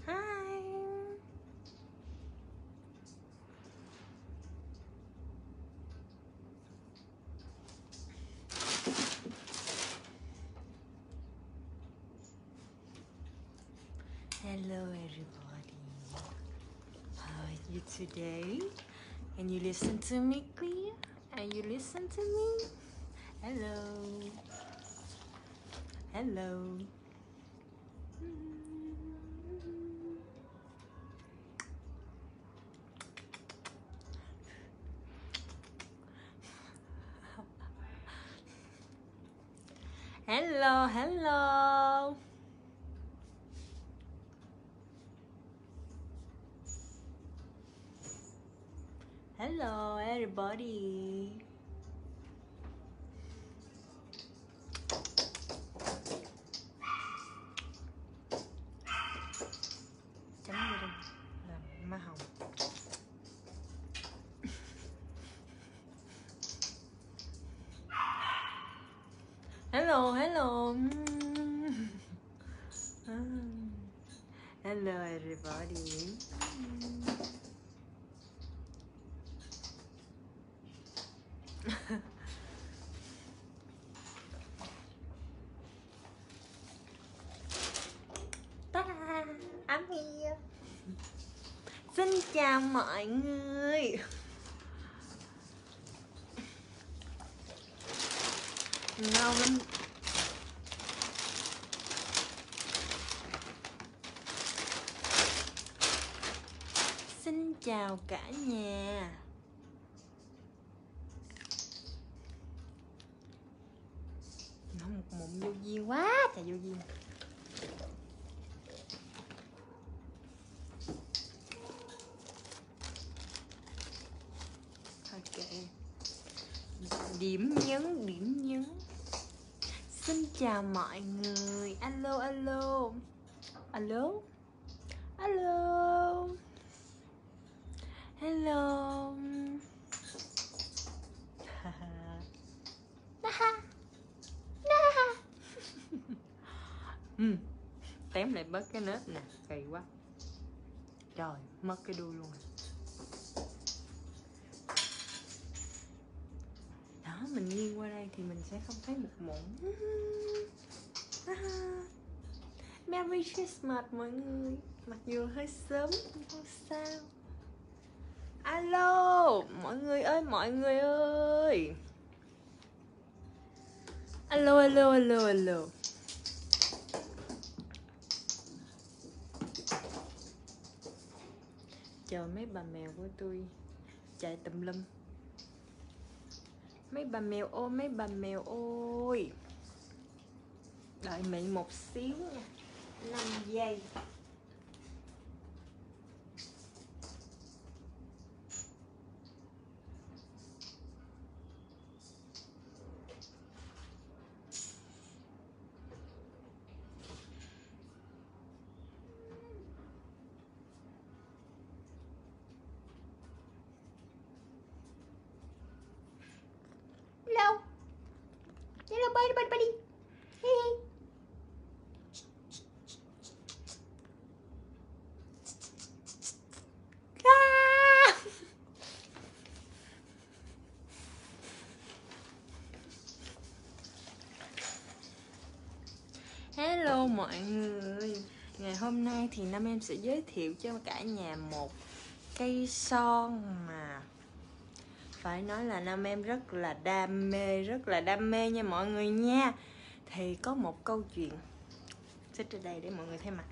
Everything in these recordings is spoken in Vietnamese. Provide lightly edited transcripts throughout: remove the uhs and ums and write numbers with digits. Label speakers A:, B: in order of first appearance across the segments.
A: Hi. Hello everybody. How are you today? Can you listen to me clear? Can you listen to me? Hello. Hello. Hello, hello. Hello everybody. Chấm vô đây là má hồng. Hello, hello. Hello everybody. Ta-da, I'm here. Xin chào mọi người. Ngon lắm. Xin chào cả nhà. Nó một mụn vô duyên quá trời vô duyên. Ok. Điểm nhấn. Xin chào mọi người. Alo alo. Alo. Alo. Hello. Tém lại bớt cái nết nè, kỳ quá. Trời, mất cái đuôi luôn. Đó, mình nghiêng qua đây thì mình sẽ không thấy một mụn. Merry Christmas mọi người. Mặc dù hơi sớm nhưng không sao. Alo, mọi người ơi, mọi người ơi. Alo, alo, alo, alo. Chờ mấy bà mèo của tôi chạy tùm lum. Mấy bà mèo ơi, mấy bà mèo ơi. Đợi Mị một xíu nha. 5 giây. Hello. Hello, buddy. Hey. Hello mọi người. Ngày hôm nay thì Nam em sẽ giới thiệu cho cả nhà một cây son mà phải nói là Nam em rất là đam mê nha mọi người nha. Thì có một câu chuyện xích ra đây để mọi người thấy mặt.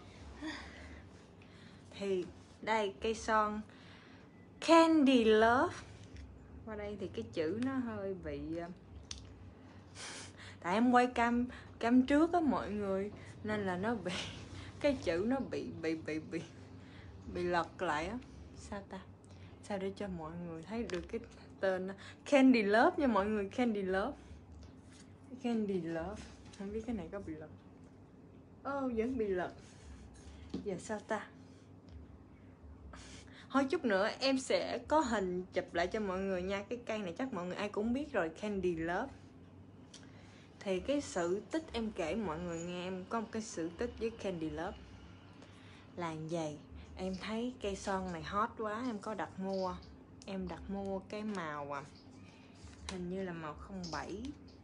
A: Thì đây, cây son Candy Love. Qua đây thì cái chữ nó hơi bị, tại em quay cam trước á mọi người, nên là nó bị cái chữ nó bị lật lại á. Sao ta, sao để cho mọi người thấy được cái tên đó. Candy Love nha mọi người. Candy Love. Không biết cái này có bị lật. Vẫn bị lật. Giờ sao ta. Thôi chút nữa em sẽ có hình chụp lại cho mọi người nha. Cái cây này chắc mọi người ai cũng biết rồi, Candy Love. Thì cái sự tích em kể mọi người nghe, em có một cái sự tích với Candy Love làn dày. Em thấy cây son này hot quá, em có đặt mua. Em đặt mua cái màu hình như là màu 07.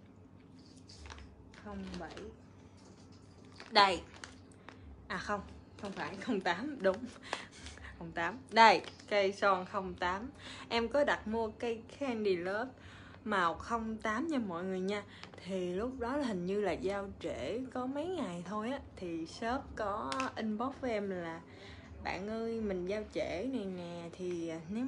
A: Đây. À không phải 08, đúng 08. Đây, cây son 08. Em có đặt mua cây Candy Love màu 08 nha mọi người nha. Thì lúc đó là hình như là giao trễ có mấy ngày thôi á, thì shop có inbox với em là bạn ơi mình giao trễ này nè, thì nếu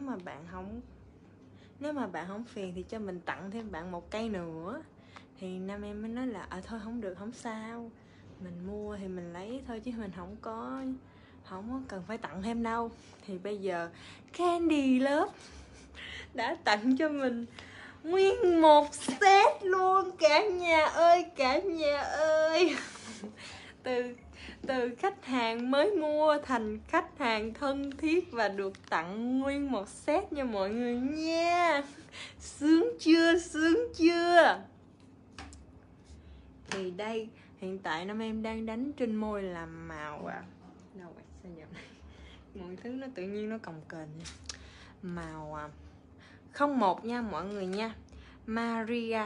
A: mà bạn không phiền thì cho mình tặng thêm bạn một cây nữa. Thì nam em mới nói là thôi không được, không sao, mình mua thì mình lấy thôi chứ mình không có cần phải tặng thêm đâu. Thì bây giờ Candy Love đã tặng cho mình nguyên một set luôn, cả nhà ơi. Từ khách hàng mới mua thành khách hàng thân thiết và được tặng nguyên một set nha mọi người nha. Sướng chưa? Thì đây, hiện tại nam em đang đánh trên môi là màu đâu vậy, sao giờ này mọi thứ nó tự nhiên nó cồng kềnh màu 01 nha mọi người nha. Maria.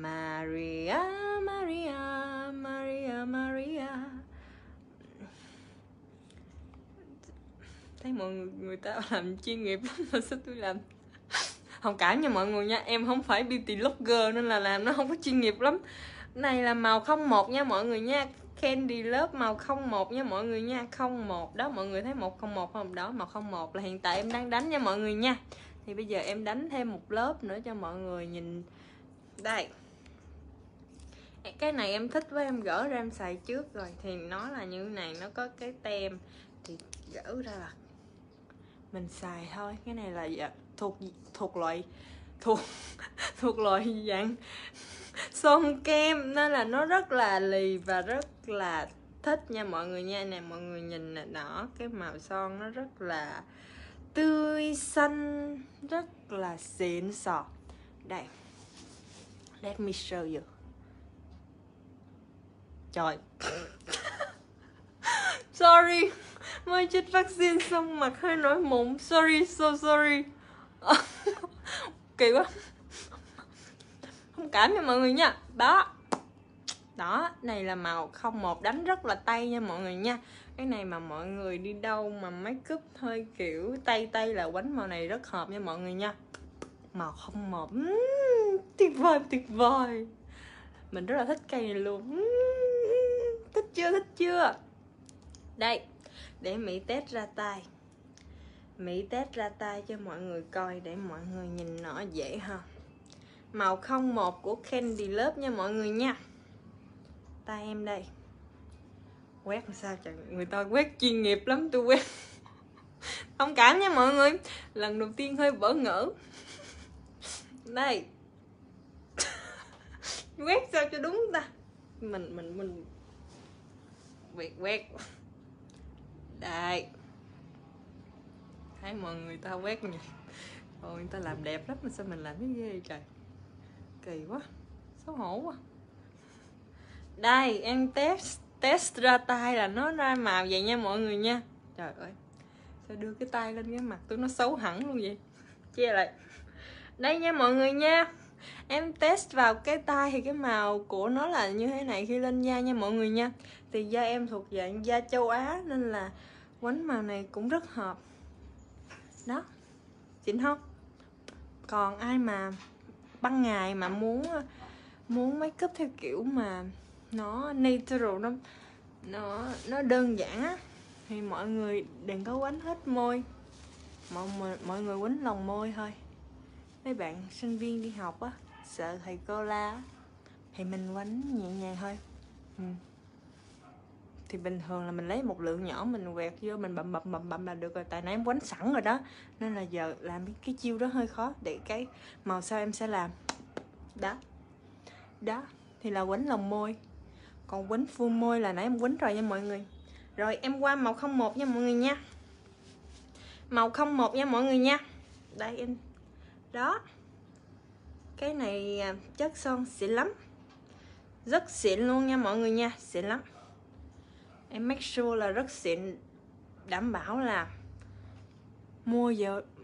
A: Thấy mọi người ta làm chuyên nghiệp lắm mà sao tôi làm không cảm nha mọi người nha, em không phải beauty blogger nên là làm nó không có chuyên nghiệp lắm. Này là màu 01 nha mọi người nha. Candy Love màu 01 nha mọi người nha. 01 đó, mọi người thấy 101 không? Đó, màu 01 là hiện tại em đang đánh nha mọi người nha. Thì bây giờ em đánh thêm một lớp nữa cho mọi người nhìn. Đây, cái này em thích với em gỡ ra em xài trước rồi. Thì nó là như thế này, nó có cái tem. Thì gỡ ra là mình xài thôi. Cái này là thuộc loại dạng son kem, nên là nó rất là lì và rất là thích nha mọi người nha. Nè mọi người nhìn nè, đó, cái màu son nó rất là tươi xanh, rất là xịn sò. Đây, let me show you. Trời sorry, mới chích vaccine xong mặt hơi nổi mụn, sorry. Kỳ quá, thông cảm nha mọi người nha. Đó, này là màu 01 đánh rất là tay nha mọi người nha. Cái này mà mọi người đi đâu mà make up hơi kiểu tay là quánh màu này rất hợp nha mọi người nha. Màu 01 tuyệt vời. Mình rất là thích cây này luôn. Thích chưa? Đây, để Mỹ test ra tay cho mọi người coi, để mọi người nhìn nó dễ ha. Màu 01 của Candy Love nha mọi người nha. Tay em đây. Quét làm sao chẳng, người ta quét chuyên nghiệp lắm, tôi quét thông cảm nha mọi người, lần đầu tiên hơi bỡ ngỡ. Đây quét sao cho đúng ta, mình quét đây, thấy mọi người ta quét nhỉ, người ta làm đẹp lắm mà sao mình làm cái ghê trời, kỳ quá, xấu hổ quá. Đây em test ra tay là nó ra màu vậy nha mọi người nha. Trời ơi, sao đưa cái tay lên cái mặt tôi nó xấu hẳn luôn vậy, che lại. Đây nha mọi người nha, em test vào cái tay thì cái màu của nó là như thế này khi lên da nha mọi người nha. Thì da em thuộc dạng da châu Á nên là quánh màu này cũng rất hợp. Đó, xịn không? Còn ai mà ban ngày mà muốn make up theo kiểu mà nó natural, nó đơn giản á, thì mọi người đừng có quánh hết môi, mọi người quánh lòng môi thôi. Mấy bạn sinh viên đi học á, sợ thầy cô la thì mình quánh nhẹ nhàng thôi. Thì bình thường là mình lấy một lượng nhỏ mình quẹt vô, mình bậm là được rồi. Tại nãy em quánh sẵn rồi đó, nên là giờ làm cái chiêu đó hơi khó. Để cái màu sau em sẽ làm. Đó thì là quánh lòng môi. Còn quánh full môi là nãy em quánh rồi nha mọi người. Rồi em qua màu 01 nha mọi người nha. Màu 01 nha mọi người nha. Đây em. Đó, cái này chất son xịn lắm, rất xịn luôn nha mọi người nha, xịn lắm. Em make sure là rất xịn đảm bảo là mua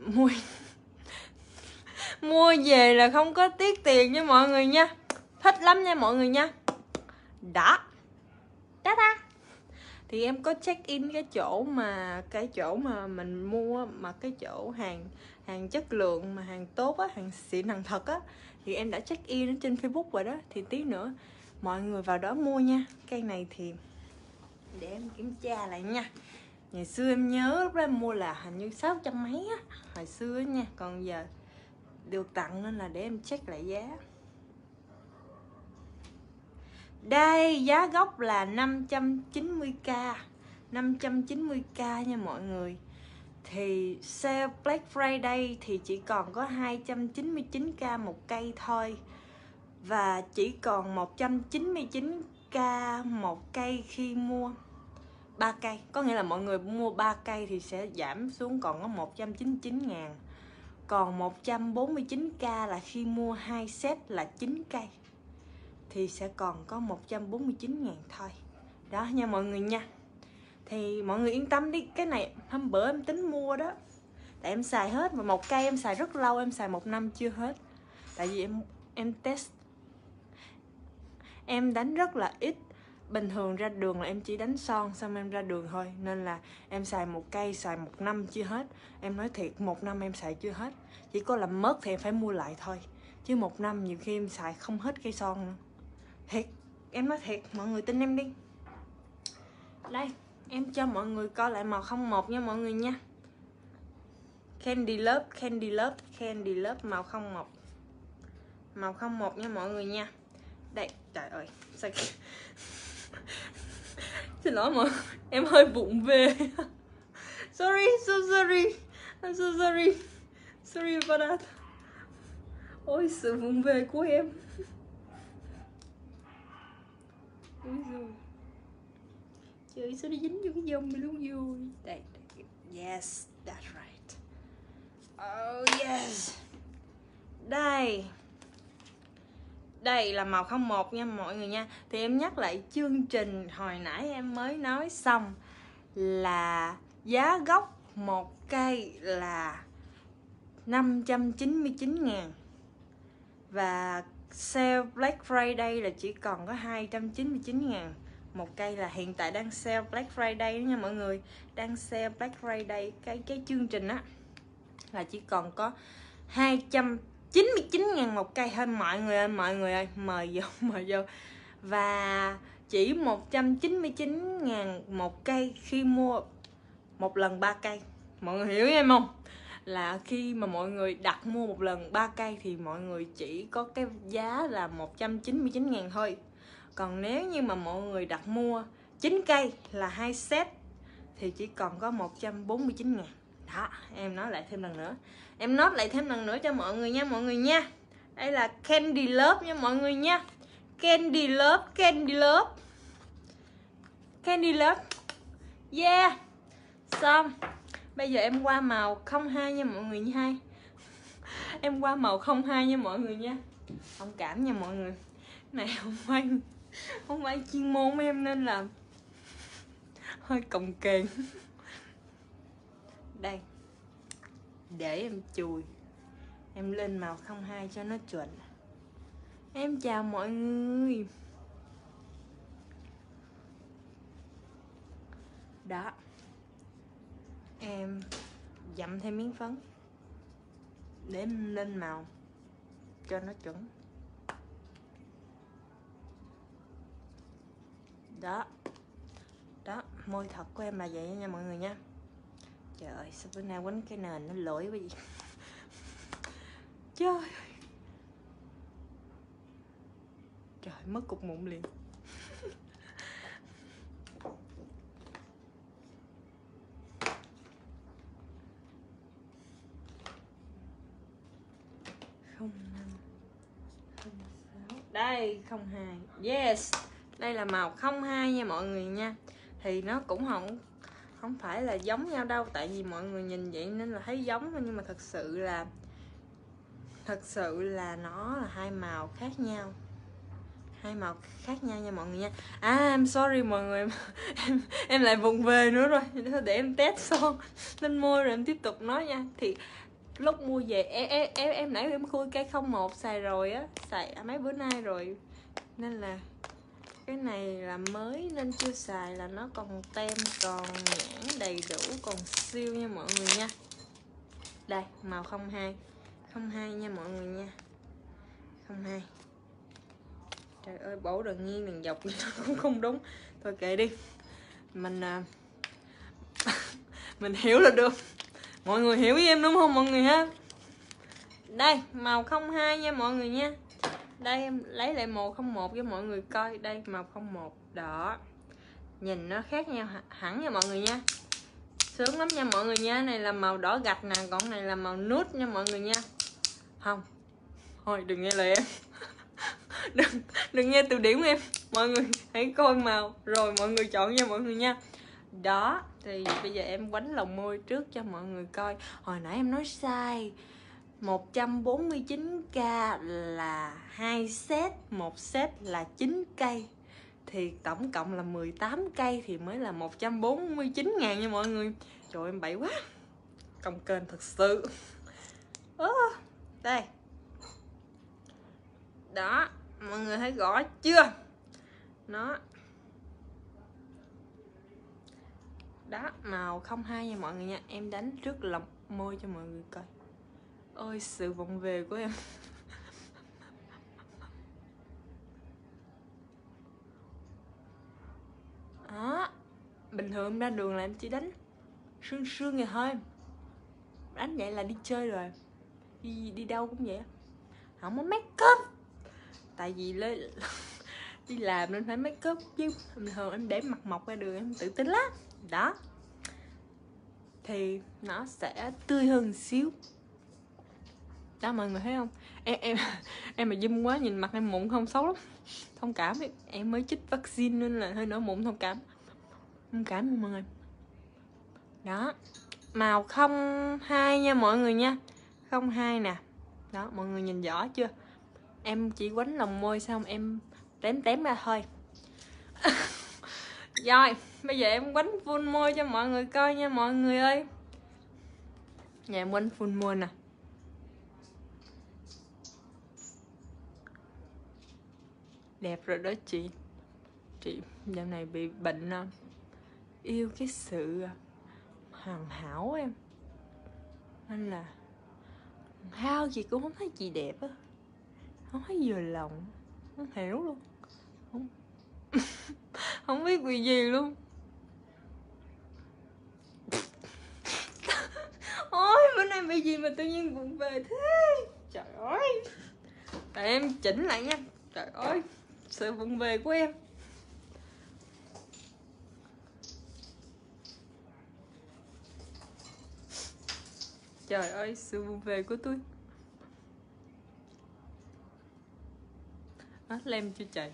A: về là không có tiếc tiền nha mọi người nha. Thích lắm nha mọi người nha. Đó ta thì em có check in cái chỗ mà mình mua, mà cái chỗ hàng chất lượng mà hàng tốt á, hàng xịn hàng thật á, thì em đã check in ở trên Facebook rồi đó. Thì tí nữa mọi người vào đó mua nha. Cây này thì để em kiểm tra lại nha. Ngày xưa em nhớ lúc đó em mua là hình như 600 mấy á, hồi xưa nha. Còn giờ được tặng nên là để em check lại giá. Đây, giá gốc là 590k 590k nha mọi người. Thì sale Black Friday thì chỉ còn có 299k một cây thôi. Và chỉ còn 199k một cây khi mua 3 cây. Có nghĩa là mọi người mua 3 cây thì sẽ giảm xuống còn có 199.000. Còn 149k là khi mua 2 set là 9 cây thì sẽ còn có 149.000 thôi. Đó nha mọi người nha. Thì mọi người yên tâm đi. Cái này hôm bữa em tính mua đó, tại em xài hết. Và một cây em xài rất lâu, em xài 1 năm chưa hết. Tại vì em test, em đánh rất là ít. Bình thường ra đường là em chỉ đánh son xong em ra đường thôi. Nên là em xài một cây xài 1 năm chưa hết. Em nói thiệt, 1 năm em xài chưa hết. Chỉ có làm mất thì em phải mua lại thôi. Chứ 1 năm nhiều khi em xài không hết cây son nữa. Thiệt, em nói thiệt, mọi người tin em đi. Đây, em cho mọi người coi lại màu 01 nha mọi người nha. Candy Love màu 01. Màu 01 nha mọi người nha. Đây, trời ơi, sao xin lỗi mọi người, em hơi vụng về. Sorry, so sorry. I'm so sorry. Sorry about that. Ôi, sự vụng về của em. Ôi giời. Trời, sao nó dính vô cái dông này luôn vui. Đây, yes, that's right. Oh yes. Đây là màu 01 nha mọi người nha. Thì em nhắc lại chương trình hồi nãy em mới nói xong, là giá gốc một cây là 599.000. Và sale Black Friday là chỉ còn có 299.000 một cây. Là hiện tại đang sale Black Friday đó nha mọi người. Đang sale Black Friday. Cái chương trình á là chỉ còn có 299.000 một cây thôi mọi người ơi. Mọi người ơi, mời vô. Và chỉ 199.000 một cây khi mua một lần 3 cây. Mọi người hiểu em không? Là khi mà mọi người đặt mua một lần 3 cây thì mọi người chỉ có cái giá là 199.000 thôi. Còn nếu như mà mọi người đặt mua 9 cây là 2 set thì chỉ còn có 149.000. Đó, em nói lại thêm lần nữa. Em nói lại thêm lần nữa cho mọi người nha mọi người nha. Đây là Candy Love nha mọi người nha. Candy Love. Yeah. Xong. Bây giờ em qua màu 02 nha mọi người nha. Em qua màu 02 nha mọi người nha. Thông cảm nha mọi người. Này không phải chuyên môn em nên là hơi cồng kềnh. Đây. Để em chùi. Em lên màu 02 cho nó chuẩn. Em chào mọi người. Đó. Em dặm thêm miếng phấn để em lên màu cho nó chuẩn. Đó. Môi thật của em là vậy nha mọi người nha. Trời ơi, sao bữa nay quánh cái nền nó lỗi quá gì. Trời ơi. Trời, mất cục mụn liền. Đây, 02. Yes. Đây là màu 02 nha mọi người nha. Thì nó cũng không phải là giống nhau đâu. Tại vì mọi người nhìn vậy nên là thấy giống thôi. Nhưng mà thật sự là nó là hai màu khác nhau. Hai màu khác nhau nha mọi người nha. I'm sorry mọi người. em lại vùng về nữa rồi. Để em test son lên môi rồi em tiếp tục nói nha. Thì lúc mua về em nãy em khui cây 01 xài rồi á, xài mấy bữa nay rồi, nên là cái này là mới nên chưa xài, là nó còn tem, còn nhãn đầy đủ, còn siêu nha mọi người nha. Đây màu 02 nha mọi người nha. 02. Trời ơi, bổ đường nghiêng đường dọc cũng không đúng. Thôi kệ đi. Mình mình hiểu là được. Mọi người hiểu với em đúng không mọi người ha? Đây, màu 02 nha mọi người nha. Đây em lấy lại màu 01 cho mọi người coi. Đây màu 01 đó. Nhìn nó khác nhau hẳn nha mọi người nha. Sướng lắm nha mọi người nha. Này là màu đỏ gạch nè, còn này là màu nút nha mọi người nha. Không. Thôi đừng nghe lời em. đừng nghe từ điển của em. Mọi người hãy coi màu rồi mọi người chọn nha mọi người nha. Đó, thì bây giờ em quánh lòng môi trước cho mọi người coi. Hồi nãy em nói sai. 149k là 2 set, 1 set là 9 cây. Thì tổng cộng là 18 cây thì mới là 149.000 nha mọi người. Trời ơi, em bậy quá. Công kênh thật sự. Đây. Đó, mọi người thấy rõ chưa? Nó. Đó, màu 02 nha mọi người nha. Em đánh trước lòng môi cho mọi người coi. Ôi, sự vụng về của em. Đó. Bình thường em ra đường là em chỉ đánh sương sương vậy thôi. Đánh vậy là đi chơi rồi. Đi đâu cũng vậy. Không có make up. Tại vì đi làm nên phải make up chứ. Bình thường em để mặt mộc ra đường em tự tin lắm. Đó. Thì nó sẽ tươi hơn xíu. Đó mọi người thấy không? Em mà zoom quá nhìn mặt em mụn không, xấu lắm. Thông cảm, em mới chích vaccine nên là hơi nổi mụn, thông cảm. Thông cảm luôn mọi người. Đó. Màu 02 nha mọi người nha. 02 nè. Đó, mọi người nhìn rõ chưa? Em chỉ quánh lòng môi xong em tém ra thôi. Rồi, bây giờ em quánh full môi cho mọi người coi nha mọi người ơi. Nhà em quánh full môi nè. Đẹp rồi đó chị. Chị dạo này bị bệnh yêu cái sự hoàn hảo em, nên là hao gì cũng không thấy chị đẹp á, không thấy vừa lòng, không hiểu luôn, không không biết vì gì luôn. Ôi bữa nay bị gì mà tự nhiên buồn về thế, trời ơi. Tại em chỉnh lại nha, trời ơi sự buồn về của em. Trời ơi sự buồn về của tôi. Hết lem chưa trời.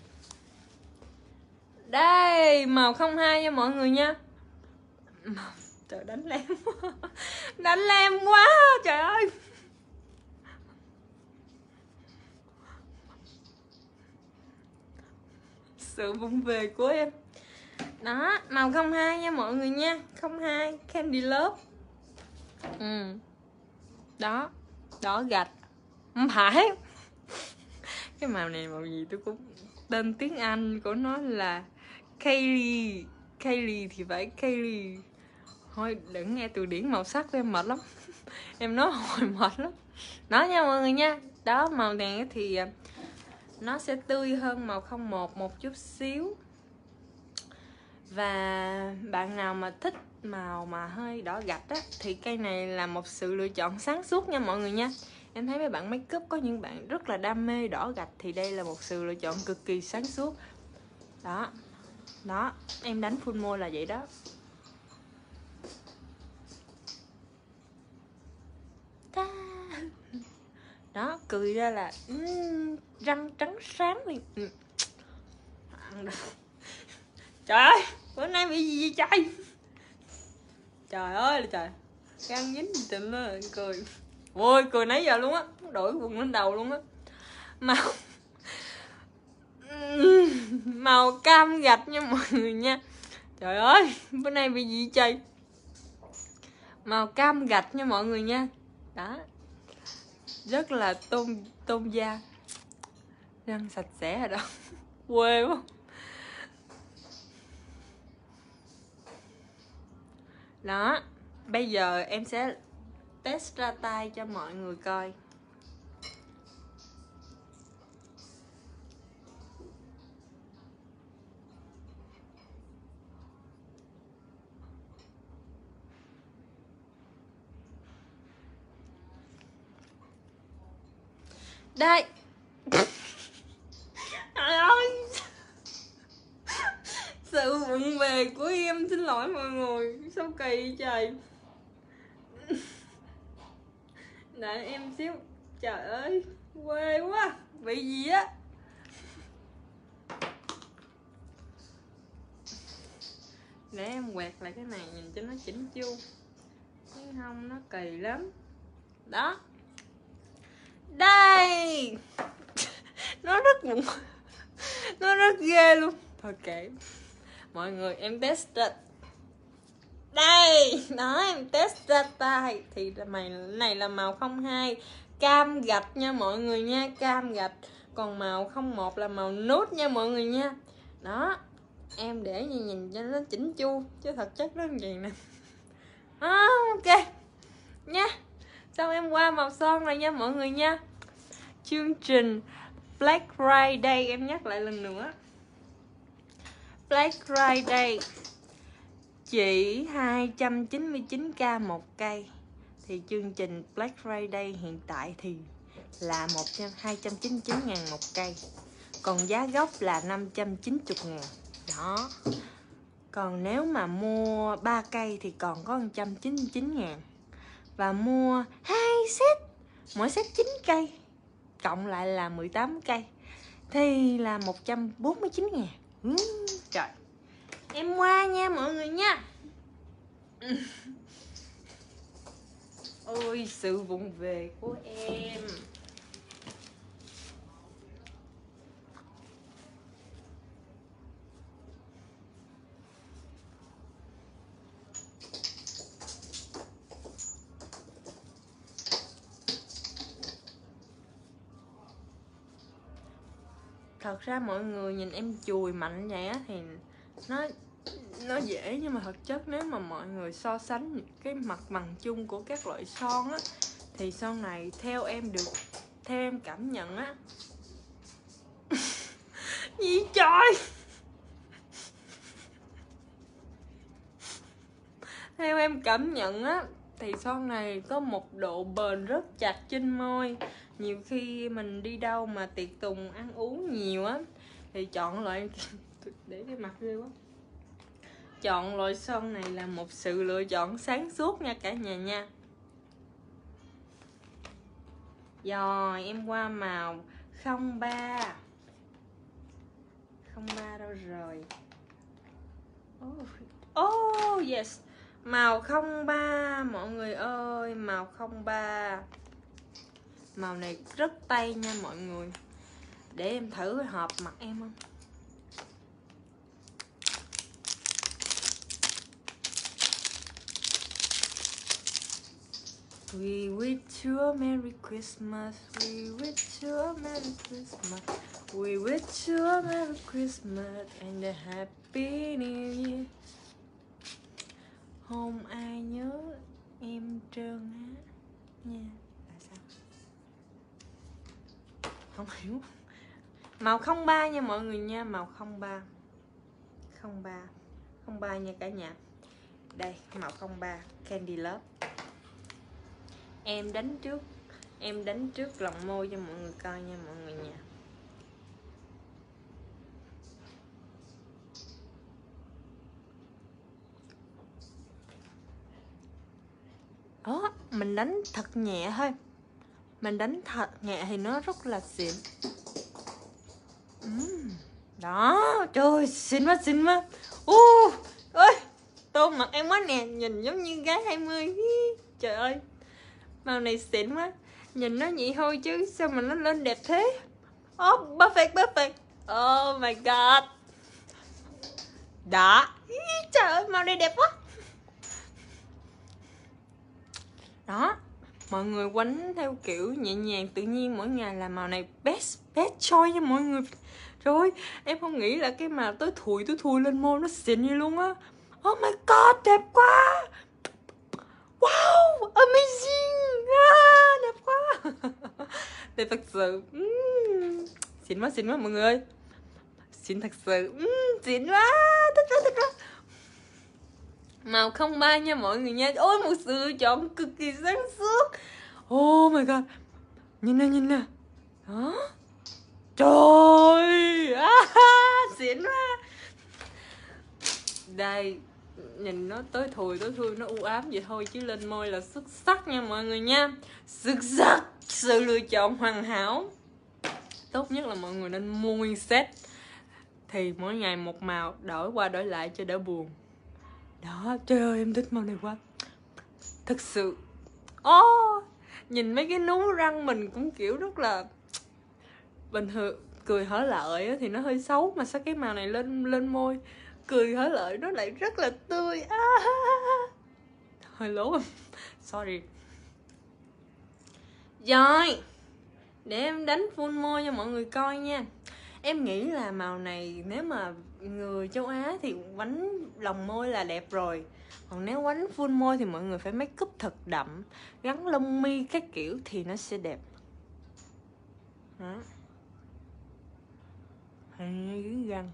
A: Đây màu 02 nha mọi người nha. Trời đánh lem đánh lem quá trời ơi. Sự vụng về của em. Đó màu 02 nha mọi người nha. 02 Candy Love. Đó. Đỏ gạch. Không phải. Cái màu này màu gì tôi cũng, tên tiếng Anh của nó là Kaylee. Kaylee thì phải Kaylee. Thôi đừng nghe từ điển màu sắc của em mệt lắm. Em nói hồi mệt lắm. Đó nha mọi người nha. Đó màu này thì nó sẽ tươi hơn màu 01 một chút xíu. Và bạn nào mà thích màu mà hơi đỏ gạch á thì cây này là một sự lựa chọn sáng suốt nha mọi người nha. Em thấy mấy bạn make up có những bạn rất là đam mê đỏ gạch thì đây là một sự lựa chọn cực kỳ sáng suốt. Đó. Đó, em đánh full môi là vậy đó. Đó, cười ra là răng trắng sáng liền. Trời ơi, bữa nay bị gì vậy trời? Trời ơi là trời. Gan dính gì tụm nó cười. Ôi cười nãy giờ luôn á, đổi quần lên đầu luôn á. Màu Màu cam gạch nha mọi người nha. Trời ơi, bữa nay bị gì trời. Màu cam gạch nha mọi người nha. Đó. Rất là tôn da. Răng sạch sẽ rồi đó. Quê quá. Đó. Bây giờ em sẽ test ra tay cho mọi người coi. Đây. Trời ơi. Sự vụng về của em, xin lỗi mọi người. Sao kỳ trời. Đợi em xíu. Trời ơi, quê quá. Bị gì á. Để em quẹt lại cái này nhìn cho nó chỉnh chu. Chứ không nó kỳ lắm. Đó. Đây. Nó rất bụng. Nó rất ghê luôn. Thôi kệ. Mọi người em test ra. Đây. Đó em test ra tay. Thì này là màu 02 cam gạch nha mọi người nha. Cam gạch. Còn màu 01 là màu nút nha mọi người nha. Đó. Em để nhìn cho nó chỉnh chu. Chứ thật chất nó gì nè. Ok nha. Xong em qua màu son này nha mọi người nha. Chương trình Black Friday, em nhắc lại lần nữa. Black Friday chỉ 299k một cây. Thì chương trình Black Friday hiện tại thì là 299.000 một cây. Còn giá gốc là 590.000. Đó. Còn nếu mà mua 3 cây thì còn có 199.000. Và mua 2 set, mỗi set 9 cây, cộng lại là 18 cây thì là 149.000. Trời. Em qua nha mọi người nha. Ôi sự vụng về của em. Thật ra mọi người nhìn em chùi mạnh vậy á thì nó dễ, nhưng mà thực chất nếu mà mọi người so sánh cái mặt bằng chung của các loại son á thì son này theo em cảm nhận á. Gì trời. Theo em cảm nhận á thì son này có một độ bền rất chặt trên môi. Nhiều khi mình đi đâu mà tiệc tùng ăn uống nhiều á thì chọn loại để cái mặt ghê quá. Chọn loại son này là một sự lựa chọn sáng suốt nha cả nhà nha. Rồi em qua màu 03. 03 đâu rồi? Oh yes. Màu 03 mọi người ơi, màu 03. Màu này rất tây nha mọi người. Để em thử hợp mặt em không. We wish you a Merry Christmas. We wish you a Merry Christmas. We wish you a Merry Christmas and a Happy New Year. Không ai nhớ em trơn á nha. Là sao? Không hiểu. Màu 03 nha mọi người nha. Màu 03. 03 nha cả nhà. Đây màu 03 Candy Love. Em đánh trước lòng môi cho mọi người coi nha mọi người nha. Mình đánh thật nhẹ thôi. Mình đánh thật nhẹ thì nó rất là xịn. Đó, trời xịn quá. Ôi, tôn mặt em quá nè, nhìn giống như gái 20. Trời ơi, màu này xịn quá. Nhìn nó vậy thôi chứ sao mà nó lên đẹp thế. Perfect. Oh my god. Đó. Trời ơi, màu này đẹp quá. Đó, mọi người quánh theo kiểu nhẹ nhàng tự nhiên mỗi ngày là màu này best choice nha mọi người. Trời ơi, em không nghĩ là cái màu tối thui lên môi nó xịn như luôn á. Oh my god, đẹp quá. Wow, amazing. Đẹp quá. Đẹp thật sự. Xịn quá mọi người ơi. Xịn thật sự. Xịn quá. Thích quá. Màu 03 nha mọi người nha. Ôi, một sự lựa chọn cực kỳ sáng suốt. Oh my god. Nhìn nè. Đó. Trời. Xịn quá. Đây, nhìn nó tối thui nó u ám vậy thôi chứ lên môi là xuất sắc nha mọi người nha. Xuất sắc. Sự lựa chọn hoàn hảo. Tốt nhất là mọi người nên mua nguyên set. Thì mỗi ngày một màu, đổi qua đổi lại cho đỡ buồn. Đó, trời ơi em thích màu này quá. Thật sự. Nhìn mấy cái nú răng mình cũng kiểu rất là bình thường. Cười hở lợi thì nó hơi xấu, mà sao cái màu này lên môi cười hở lợi nó lại rất là tươi. Hơi lố. Sorry. Rồi, để em đánh full môi cho mọi người coi nha. Em nghĩ là màu này nếu mà người châu Á thì quánh lòng môi là đẹp rồi. Còn nếu quánh full môi thì mọi người phải make up thật đậm, gắn lông mi các kiểu thì nó sẽ đẹp. Đó. Hay dưới răng.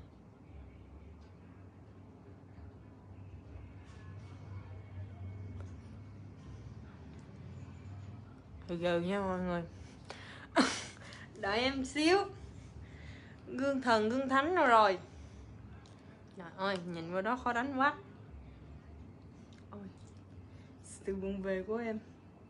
A: Từ từ nha mọi người. Đợi em xíu. Gương thần gương thánh đâu rồi. Trời ơi, nhìn vào đó khó đánh quá. Ôi, sự buồn về của em.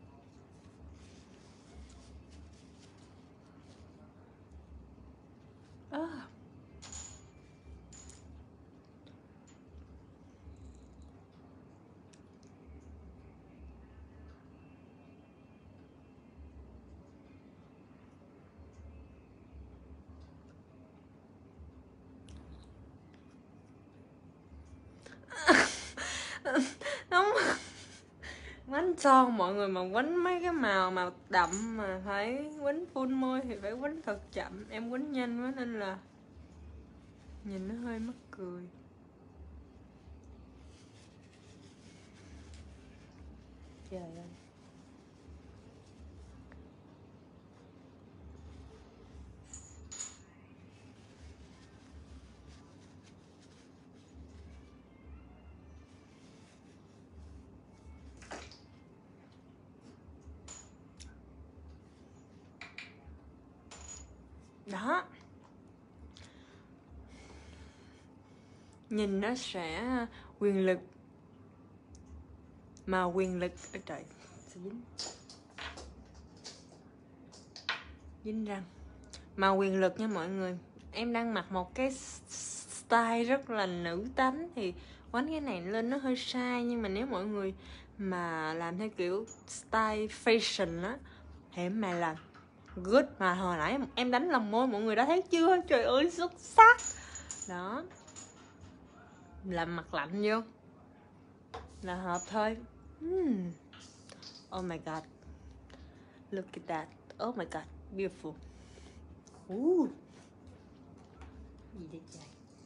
A: Đúng. Quánh son mọi người mà quánh mấy cái màu đậm mà phải quánh full môi thì phải quánh thật chậm. Em quánh nhanh quá nên là nhìn nó hơi mắc cười. Trời ơi. Đó. Nhìn nó sẽ quyền lực. Màu quyền lực. Ôi trời, dính răng. Màu quyền lực nha mọi người. Em đang mặc một cái style rất là nữ tánh thì quánh cái này lên nó hơi sai, nhưng mà nếu mọi người mà làm theo kiểu style fashion á thì em mà làm good. Mà hồi nãy em đánh lòng môi mọi người đã thấy chưa, trời ơi xuất sắc. Đó, làm mặt lạnh vô là hợp thôi. Oh my god, look at that. Oh my god, beautiful. Gì đây trời.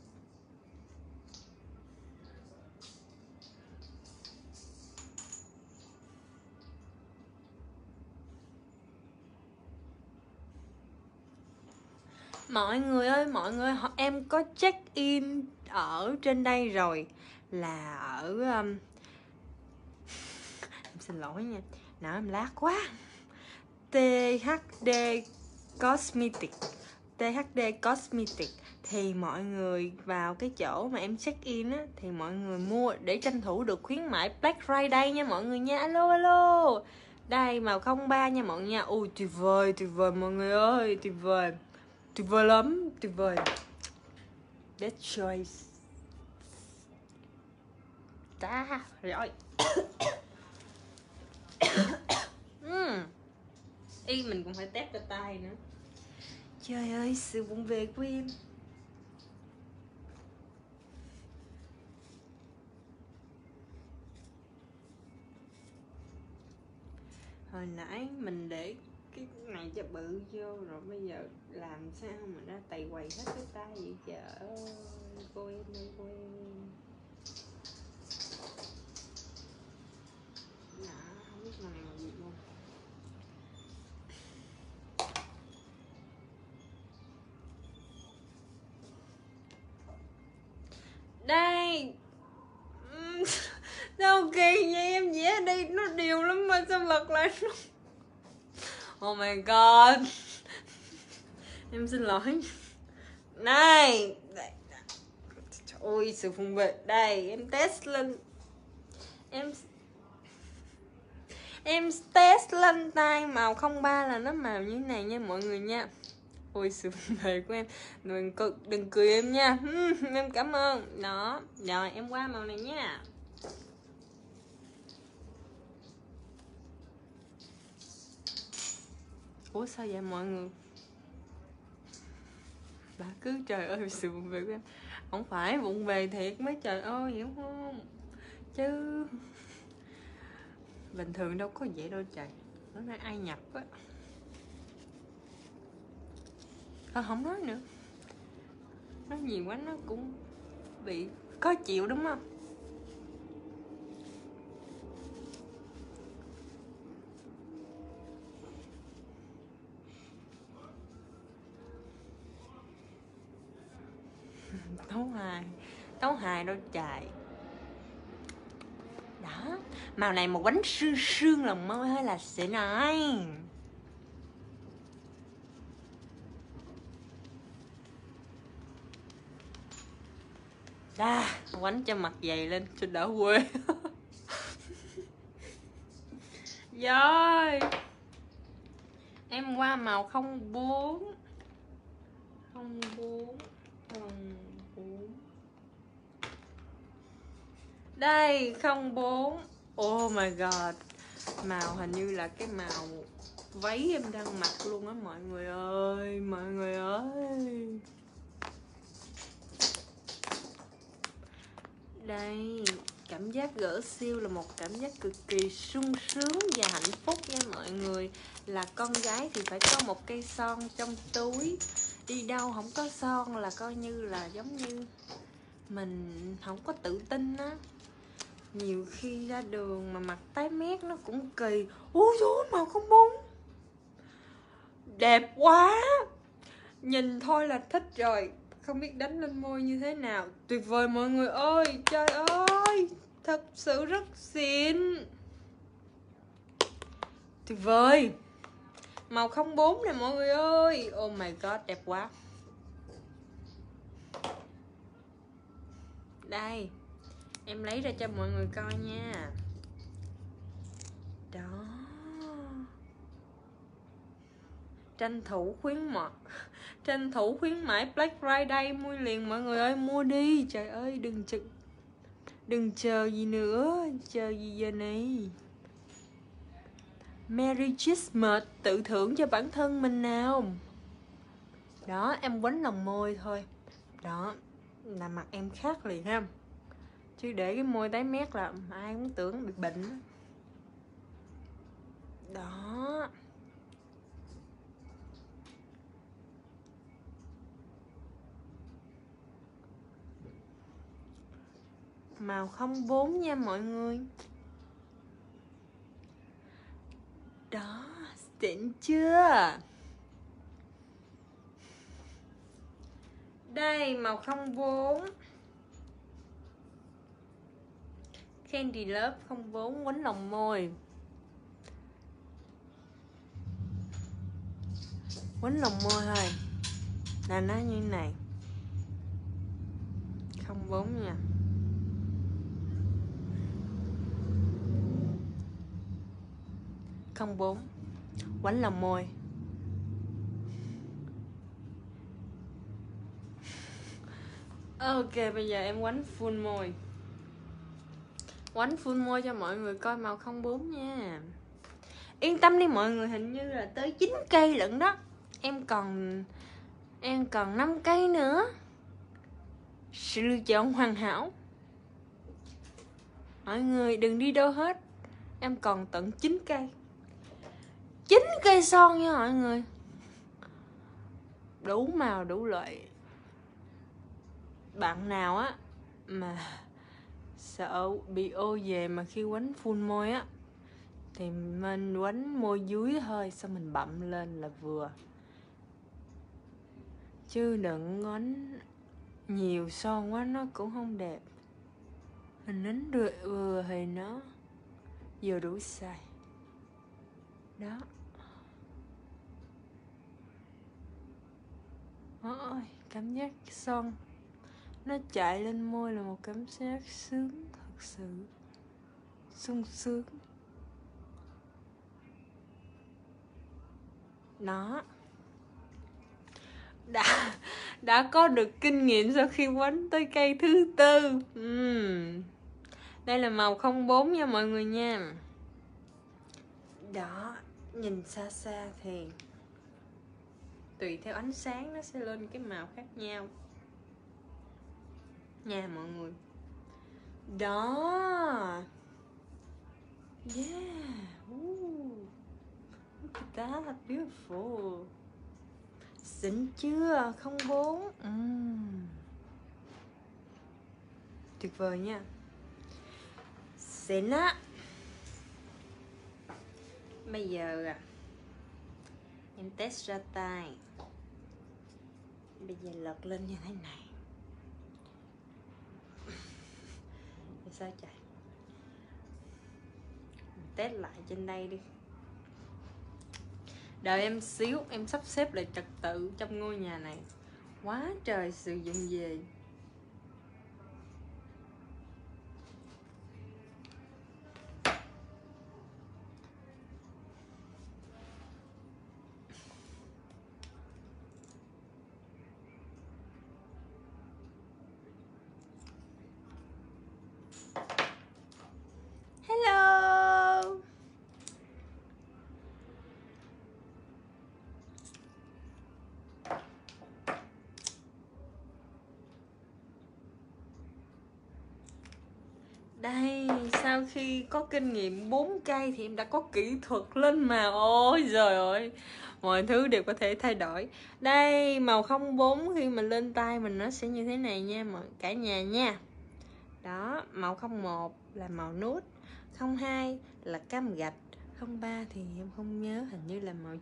A: Mọi người ơi, mọi người, em có check in ở trên đây rồi. Là ở em xin lỗi nha, não em lát quá. THD Cosmetic. THD Cosmetic. Thì mọi người vào cái chỗ mà em check in á, thì mọi người mua để tranh thủ được khuyến mãi Black Friday nha mọi người nha. Alo. Đây màu 03 nha mọi người nha. Ui tuyệt vời mọi người ơi, tuyệt vời lắm, tuyệt vời. Best choice. Rồi. Y mình cũng phải test cái tay nữa. Trời ơi, sự vụng về của em. Hồi nãy mình để cái này cho bự vô rồi bây giờ làm sao mà ra tày quầy hết cái tay vậy trời ơi. Cô em ơi, cô em. Dạ, không biết màu này màu gì luôn. Đây. Sao kỳ vậy, em vẽ ở đây nó đều lắm mà sao lật lại nó. Oh my god. Em xin lỗi. Này. Ôi sự phùng bệ. Đây em test lên. Em test lên tay màu 03 là nó màu như thế này nha mọi người nha. Ôi sự phùng bệ của em. Đừng cười em nha. Em cảm ơn. Đó. Rồi em qua màu này nha. Ủa sao vậy mọi người? Bà cứ trời ơi sự vụng về của em. Không phải vụng về thiệt mấy trời ơi, hiểu không? Chứ bình thường đâu có vậy đâu trời. Bữa nay ai nhập á. Thôi không nói nữa. Nói nhiều quá nó cũng bị khó chịu đúng không? Tấu hài đâu trời. Đó. Màu này một bánh sương sương lòng môi hơi là xịn rồi. Đà, quánh cho mặt dày lên cho đỡ quê. Rồi. Em qua màu 04. 04. Đây 04. Oh my god. Màu hình như là cái màu váy em đang mặc luôn á mọi người ơi. Mọi người ơi. Đây. Cảm giác gỡ siêu là một cảm giác cực kỳ sung sướng và hạnh phúc nha mọi người. Là con gái thì phải có một cây son trong túi. Đi đâu không có son là coi như là giống như mình không có tự tin á. Nhiều khi ra đường mà mặt tái mét nó cũng kỳ. Ôi dồi màu 04. Đẹp quá. Nhìn thôi là thích rồi. Không biết đánh lên môi như thế nào. Tuyệt vời mọi người ơi. Trời ơi. Thật sự rất xịn. Tuyệt vời. Màu 04 này mọi người ơi. Oh my god đẹp quá. Đây. Em lấy ra cho mọi người coi nha. Đó. Tranh thủ khuyến mãi Black Friday mua liền mọi người ơi, mua đi. Trời ơi đừng chờ gì nữa. Chờ gì giờ này. Merry Christmas. Tự thưởng cho bản thân mình nào. Đó em quánh lòng môi thôi. Đó là mặt em khác liền ha. Chứ để cái môi tái mét là ai cũng tưởng bị bệnh. Đó. Màu 04 nha mọi người. Đó, xịn chưa? Đây, màu 04. Candy Love 04 quánh lòng môi. Quánh lòng môi thôi. Là nó như này. 04 nha. Không 04 quánh lòng môi. Ok bây giờ em quánh full môi. Quánh full môi cho mọi người coi màu 04 nha. Yên tâm đi mọi người, hình như là tới 9 cây lận đó. Em còn 5 cây nữa. Sự lựa chọn hoàn hảo. Mọi người đừng đi đâu hết. Em còn tận 9 cây. 9 cây son nha mọi người, đủ màu đủ loại. Bạn nào á mà sợ bị ô về mà khi quánh full môi á thì mình quánh môi dưới thôi, xong mình bậm lên là vừa, chứ đừng quánh nhiều son quá nó cũng không đẹp. Mình đánh được vừa thì nó vừa đủ xài đó. Ôi, cảm giác son nó chạy lên môi là một cảm giác sướng, thật sự sung sướng. Nó đã có được kinh nghiệm sau khi quánh tới cây thứ 4. Đây là màu 04 nha mọi người nha. Đó, nhìn xa xa thì tùy theo ánh sáng nó sẽ lên cái màu khác nhau nha mọi người. Đó. Yeah. Look at that, beautiful. Xịn chưa? 04. Tuyệt vời nha. Xịn á. Bây giờ em test ra tay. Bây giờ lật lên như thế này. Để sao chạy? Test lại trên đây đi. Đợi em xíu, em sắp xếp lại trật tự trong ngôi nhà này. Quá trời sự dựng về. Hello. Đây, sau khi có kinh nghiệm 4 cây thì em đã có kỹ thuật lên màu. Ôi trời ơi, mọi thứ đều có thể thay đổi. Đây, màu 04 khi mà lên tay mình nó sẽ như thế này nha cả nhà nha. Đó, màu 01 là màu nút, 02 là cam gạch, 03 thì em không nhớ, hình như là màu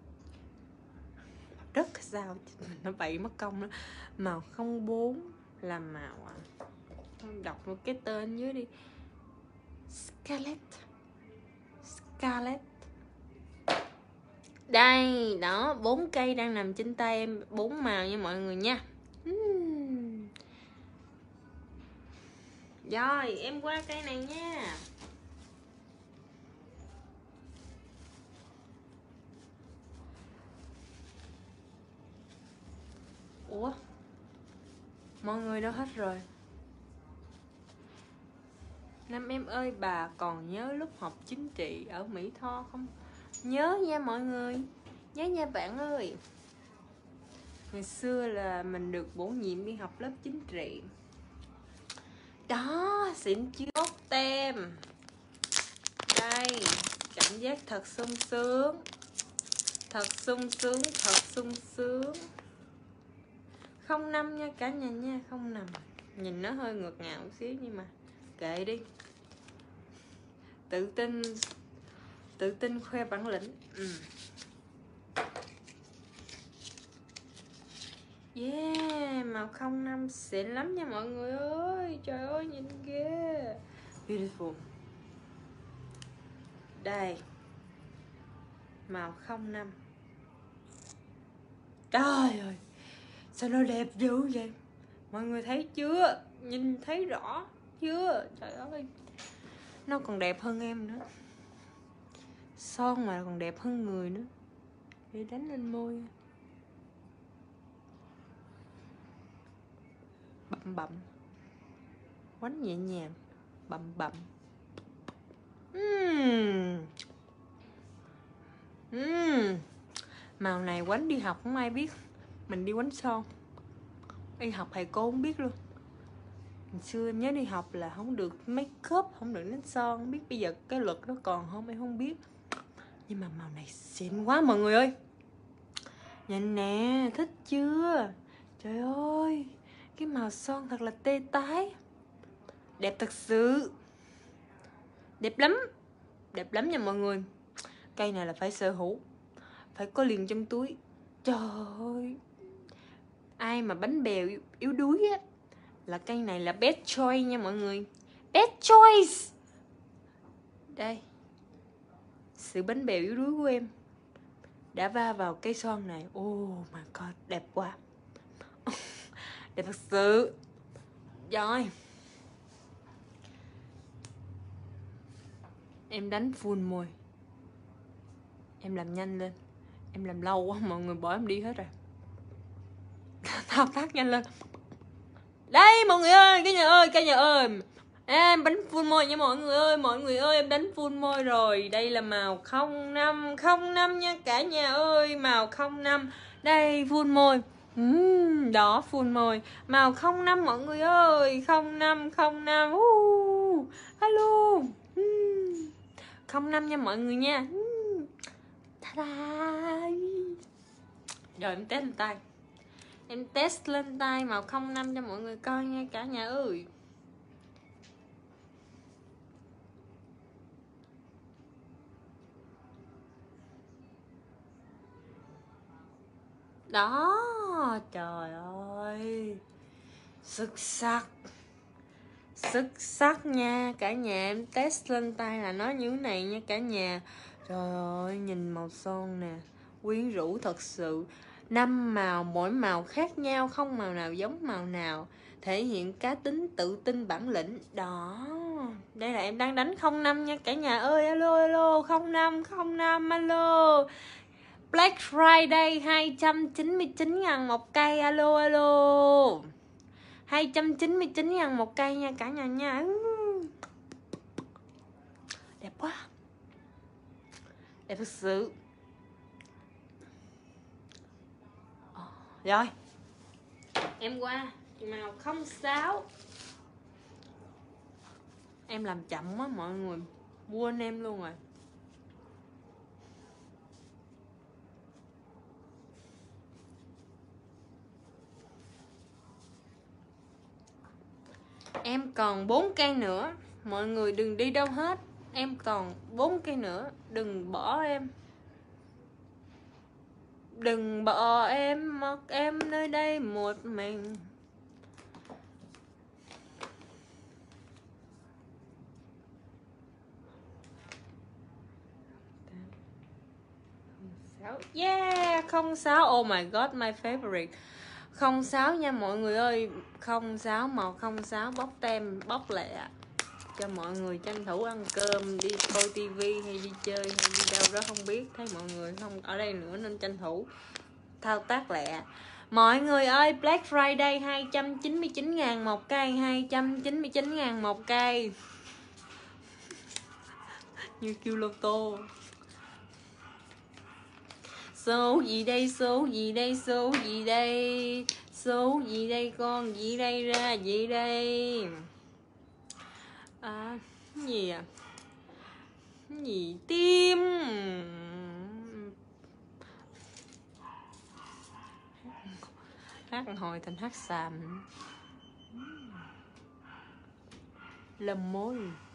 A: đất sao nó bậy mất công đó. Màu 04 là màu đọc một cái tên dưới đi. Scarlet. Đây, đó, 4 cây đang nằm trên tay em, 4 màu nha mọi người nha. Rồi, em qua cây này nha. Ủa? Mọi người đâu hết rồi? Nam em ơi, bà còn nhớ lúc học chính trị ở Mỹ Tho không? Nhớ nha mọi người. Nhớ nha bạn ơi. Ngày xưa là mình được bổ nhiệm đi học lớp chính trị. Đó, xịn chưa? Tem. Đây, cảm giác thật sung sướng. Thật sung sướng, thật sung sướng. 05 nha cả nhà nha, 05. Nhìn nó hơi ngược ngạo một xíu nhưng mà kệ đi. Tự tin khoe bản lĩnh. Yeah, màu 05 xịn lắm nha mọi người ơi. Trời ơi, nhìn ghê. Beautiful. Đây, màu 05. Trời ơi, sao nó đẹp dữ vậy? Mọi người thấy chưa? Nhìn thấy rõ chưa? Trời ơi, nó còn đẹp hơn em nữa. Son mà còn đẹp hơn người nữa. Để đánh lên môi. Bậm. Quánh nhẹ nhàng. Bậm. Màu này quánh đi học không ai biết. Mình đi quánh son. Đi học thầy cô không biết luôn. Hồi xưa em nhớ đi học là không được make up, không được đánh son. Không biết bây giờ cái luật nó còn không, em không biết. Nhưng mà màu này xịn quá mọi người ơi. Nhìn nè, thích chưa? Trời ơi, cái màu son thật là tê tái. Đẹp thật sự. Đẹp lắm nha mọi người. Cây này là phải sở hữu, phải có liền trong túi. Trời ơi, ai mà bánh bèo yếu đuối á là cây này là best choice nha mọi người. Best choice. Đây, sự bánh bèo yếu đuối của em đã va vào cây son này. Oh my god, đẹp quá. Đẹp thật sự. Rồi, em đánh full môi. Em làm nhanh lên. Em làm lâu quá mọi người bỏ em đi hết rồi. Thao tác nhanh lên. Đây mọi người ơi, cả nhà ơi. Em đánh full môi nha mọi người ơi. Mọi người ơi, em đánh full môi rồi. Đây là màu 05 nha cả nhà ơi. Màu 05. Đây full môi. Đó full môi. Màu 05 mọi người ơi. 05. Alo. 05 nha mọi người nha. Ta-da. Rồi em test lên tay. Em test lên tay màu 05 cho mọi người coi nha cả nhà ơi. Đó, trời ơi. Xuất sắc nha cả nhà. Em test lên tay là nó như thế này nha cả nhà. Trời ơi, nhìn màu son nè, quyến rũ thật sự. 5 màu, mỗi màu khác nhau, không màu nào giống màu nào, thể hiện cá tính, tự tin, bản lĩnh. Đó, đây là em đang đánh 05 nha cả nhà ơi. Alo 05 alo. Black Friday 299.000 một cây. Alo 299.000 một cây nha cả nhà nha. Đẹp quá, đẹp thật sự. Rồi, em qua màu 06. Em làm chậm quá mọi người, quên em luôn rồi. Em còn 4 cây nữa. Mọi người đừng đi đâu hết. Em còn 4 cây nữa. Đừng bỏ em. Đừng bỏ em, mặc em nơi đây một mình. Yeah, 06. Oh my god, my favorite. 06 nha mọi người ơi. 06, màu 06 bóc tem, bóc lẹ cho mọi người tranh thủ ăn cơm, đi coi tivi hay đi chơi hay đi đâu đó không biết. Thấy mọi người không ở đây nữa nên tranh thủ thao tác lẹ. Mọi người ơi, Black Friday 299.000 một cây. 299.000 một cây. Như kêu lô tô. Số gì đây, số gì đây, số gì đây, số gì đây, con gì đây, ra gì đây. À, cái gì à? Cái gì tim. Hát hồi thành hát xàm. Lầm môi.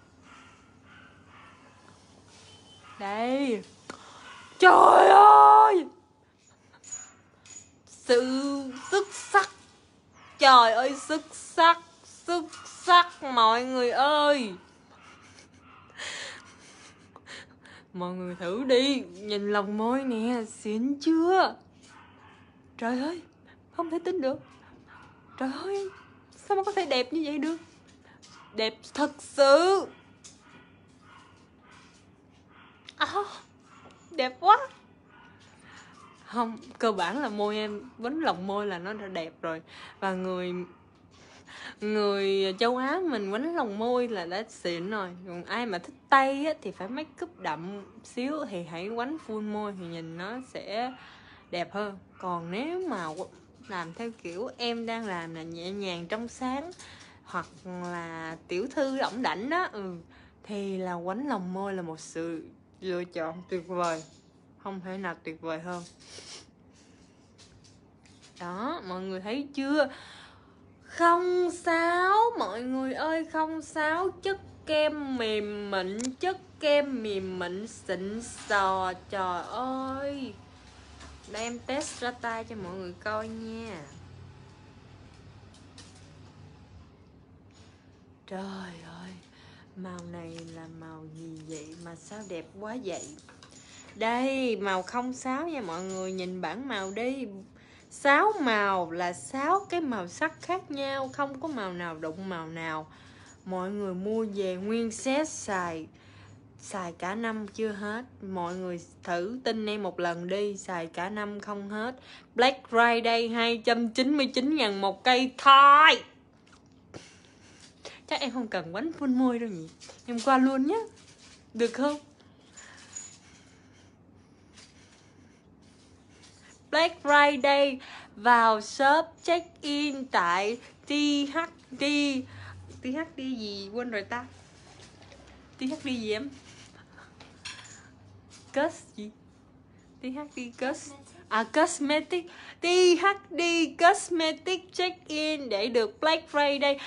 A: Đây. Trời ơi, sự xuất sắc. Trời ơi, xuất sắc mọi người ơi. Mọi người thử đi, nhìn lòng môi nè, xịn chưa? Trời ơi, không thể tin được. Trời ơi, sao mà có thể đẹp như vậy được? Đẹp thật sự. Đẹp quá. Không, cơ bản là môi em vấn lòng môi là nó đã đẹp rồi. Và người châu Á mình quánh lòng môi là đã xịn rồi. Còn ai mà thích Tây á, thì phải make up đậm xíu thì hãy quánh full môi thì nhìn nó sẽ đẹp hơn. Còn nếu mà làm theo kiểu em đang làm là nhẹ nhàng trong sáng hoặc là tiểu thư đỏng đảnh đó thì là quánh lòng môi là một sự Lựa chọn tuyệt vời, không thể nào tuyệt vời hơn. Đó, mọi người thấy chưa? 06 mọi người ơi, 06 chất kem mềm mịn, chất kem mềm mịn xịn sò, trời ơi. Để em test ra tay cho mọi người coi nha. Trời ơi, màu này là màu gì vậy mà sao đẹp quá vậy? Đây, màu 06 nha mọi người, nhìn bảng màu đi. 6 màu là 6 cái màu sắc khác nhau, không có màu nào đụng màu nào. Mọi người mua về nguyên set xài cả năm chưa hết. Mọi người thử tin em một lần đi, xài cả năm không hết. Black Friday 299.000 một cây thôi. Chắc em không cần bánh phun môi đâu nhỉ, em qua luôn nhé, được không? Black Friday vào shop check in tại THD gì quên rồi ta. THD gì em? Cus gì? THD Cus Cosmetic. THD Cosmetic check in để được Black Friday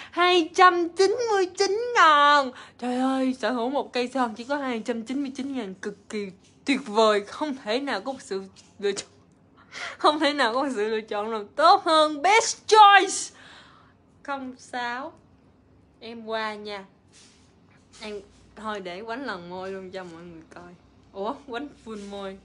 A: 299.000. Trời ơi, sở hữu một cây son chỉ có 299.000 cực kỳ tuyệt vời, không thể nào có một sự lựa chọn, không thể nào có một sự lựa chọn nào tốt hơn. Best choice 06. Em qua nha. Em thôi để quánh lần môi luôn cho mọi người coi. Ủa, quánh full môi.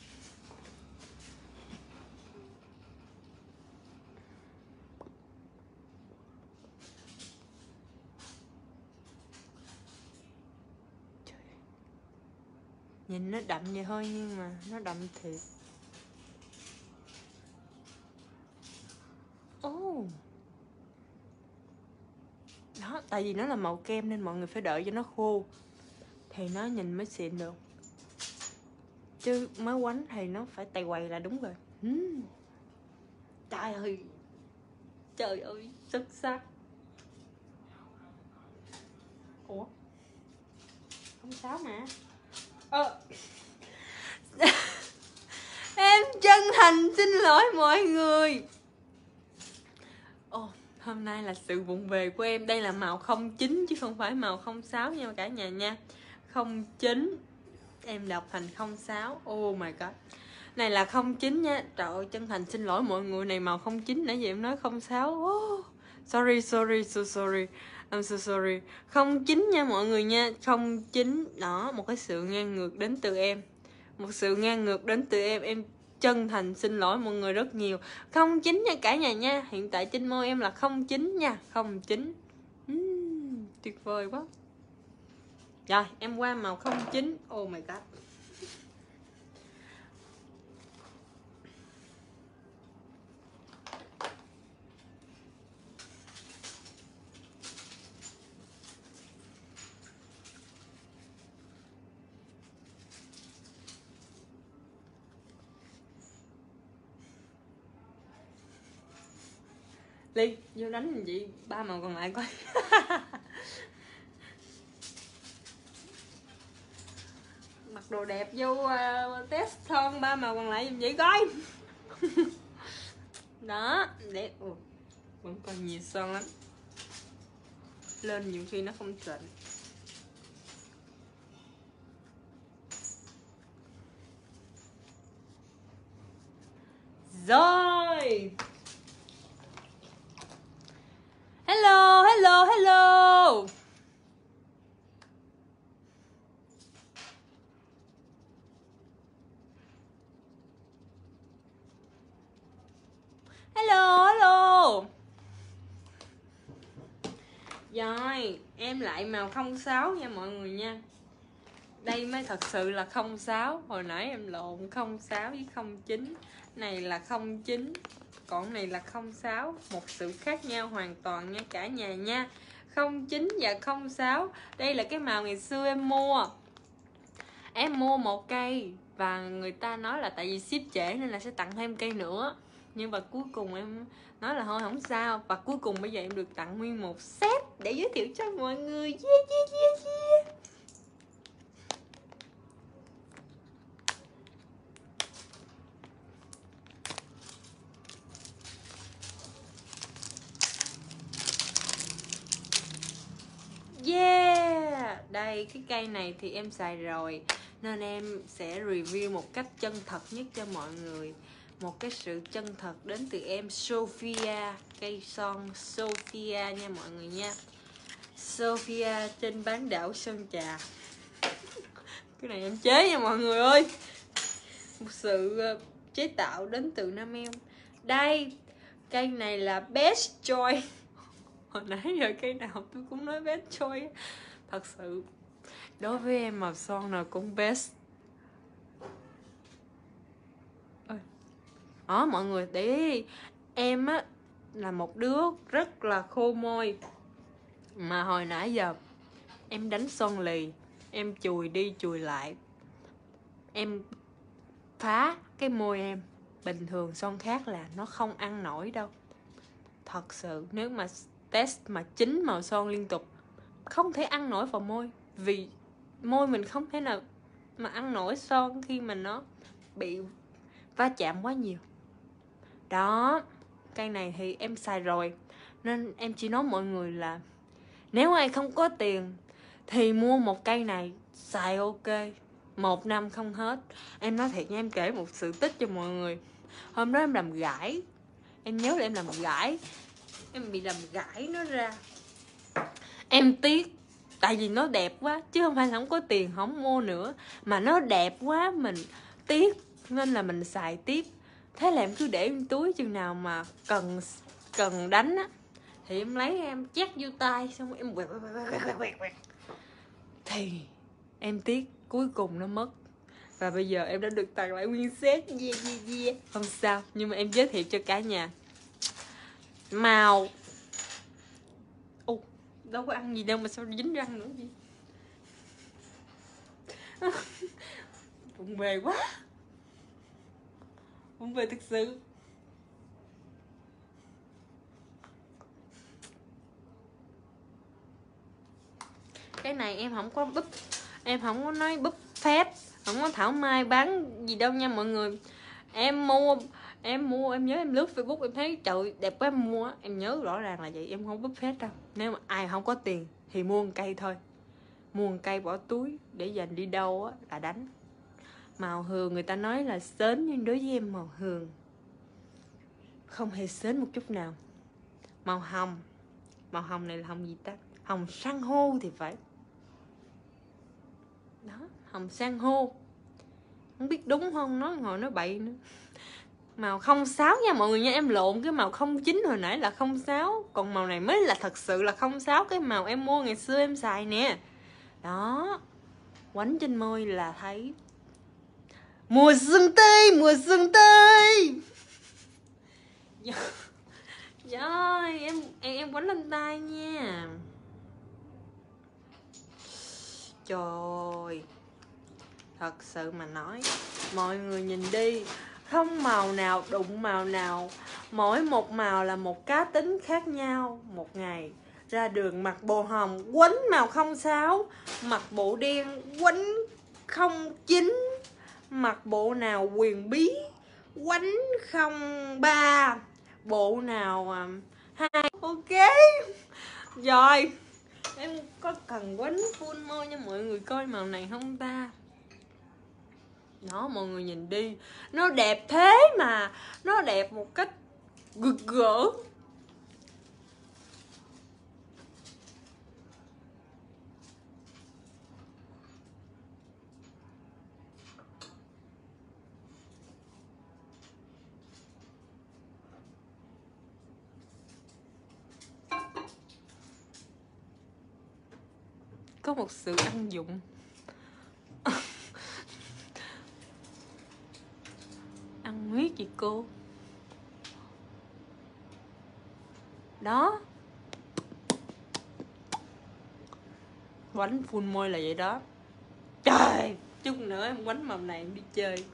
A: Nhìn nó đậm vậy thôi nhưng mà nó đậm thiệt. Oh. Đó, tại vì nó là màu kem nên mọi người phải đợi cho nó khô thì nó nhìn mới xịn được. Chứ mới quánh thì nó phải tày quầy là đúng rồi. Trời ơi, trời ơi, xuất sắc. Ủa? 06 mà. Em chân thành xin lỗi mọi người. Hôm nay là sự vụng về của em. Đây là màu 09 chứ không phải màu 06 nha cả nhà nha. 09 em đọc thành 06. Oh my god. Này là 09 nha. Trời ơi, chân thành xin lỗi mọi người, này màu 09, nãy giờ em nói 06. Sorry, so sorry. I'm so sorry. 09 nha mọi người nha. 09. Đó, một cái sự ngang ngược đến từ em. Một sự ngang ngược đến từ em chân thành xin lỗi mọi người rất nhiều. 09 nha cả nhà nha. Hiện tại trên môi em là 09 nha. 09. Tuyệt vời quá. Rồi em qua màu 09. Oh my god. Ly, vô đánh làm gì? 3 màu còn lại coi. Mặc đồ đẹp vô test son 3 màu còn lại làm gì coi. Đó, để vẫn còn nhiều son lắm. Lên nhiều khi nó không xịn. Rồi. Hello, hello, hello. Hello, hello. Rồi, em lại màu 06 nha mọi người nha. Đây mới thật sự là 06. Hồi nãy em lộn 06 với 09. Này là 09, còn này là 06. Một sự khác nhau hoàn toàn nha cả nhà nha. 09 và 06. Đây là cái màu ngày xưa em mua. Em mua một cây và người ta nói là tại vì ship trễ nên là sẽ tặng thêm cây nữa. Nhưng mà cuối cùng em nói là thôi không sao. Và cuối cùng bây giờ em được tặng nguyên một set để giới thiệu cho mọi người. Yeah, yeah, yeah, yeah. ơi, cái cây này thì em xài rồi nên em sẽ review một cách chân thật nhất cho mọi người. Một cái sự chân thật đến từ em Sophia, cây son Sophia nha mọi người nha. Sophia trên bán đảo Sơn Trà. Cái này em chế nha mọi người ơi. Một sự chế tạo đến từ Nam em. Đây, cây này là Best Choice. Hồi nãy giờ cây nào tôi cũng nói Best Choice. Thật sự đối với em màu son nào cũng best. Đó mọi người để ý, em á là một đứa rất là khô môi. Mà hồi nãy giờ em đánh son lì, em chùi đi chùi lại, em phá cái môi em. Bình thường son khác là nó không ăn nổi đâu. Thật sự nếu mà test mà 9 màu son liên tục không thể ăn nổi vào môi. Vì môi mình không thể nào mà ăn nổi son khi mà nó bị va chạm quá nhiều. Đó, cây này thì em xài rồi nên em chỉ nói mọi người là nếu ai không có tiền thì mua một cây này xài ok, 1 năm không hết. Em nói thiệt nha, em kể một sự tích cho mọi người. Hôm đó em làm gãi, em nhớ là em làm gãi, em bị làm gãi nó ra. Em tiếc, tại vì nó đẹp quá, chứ không phải là không có tiền không mua nữa, mà nó đẹp quá mình tiếc nên là mình xài tiếp. Thế là em cứ để trong túi, chừng nào mà cần đánh á thì em lấy em chét vô tay, xong em quẹt. Thì em tiếc, cuối cùng nó mất. Và bây giờ em đã được tặng lại nguyên set. Yeah. Không sao, nhưng mà em giới thiệu cho cả nhà. Màu đâu có ăn gì đâu mà sao dính răng nữa gì. Bụng về quá, bụng về thực sự. Cái này em không có búp, em không có nói búp phép, không có thảo mai bán gì đâu nha mọi người. Em mua em nhớ em lướt Facebook em thấy trời đẹp quá em mua. Em nhớ rõ ràng là vậy, em không búp phép đâu. Nếu mà ai không có tiền thì mua một cây thôi, mua một cây bỏ túi để dành đi đâu á là đánh. Màu hường người ta nói là sến, nhưng đối với em màu hường không hề sến một chút nào. Màu hồng, màu hồng này là hồng gì ta, hồng san hô thì phải. Đó, hồng san hô, không biết đúng không, nói ngồi nói bậy nữa. Màu 06 nha mọi người nha, em lộn cái màu 09 hồi nãy là 06, còn màu này mới là thật sự là 06, cái màu em mua ngày xưa em xài nè. Đó, quánh trên môi là thấy mùa xuân tươi, mùa xuân tươi. Rồi em quánh lên tay nha. Trời, thật sự mà nói, mọi người nhìn đi, không màu nào đụng màu nào, mỗi một màu là một cá tính khác nhau. Một ngày ra đường mặc bộ hồng quánh màu 06, mặc bộ đen quánh 09, mặc bộ nào quyền bí quánh 03, bộ nào 2. Ok rồi, em có cần quánh full môi cho mọi người coi màu này không ta? Đó mọi người nhìn đi, nó đẹp thế mà, nó đẹp một cách gực gỡ. Có một sự ăn dụng. Ăn huyết gì cô. Đó, quánh full môi là vậy đó. Trời, chút nữa em quánh màu này em đi chơi.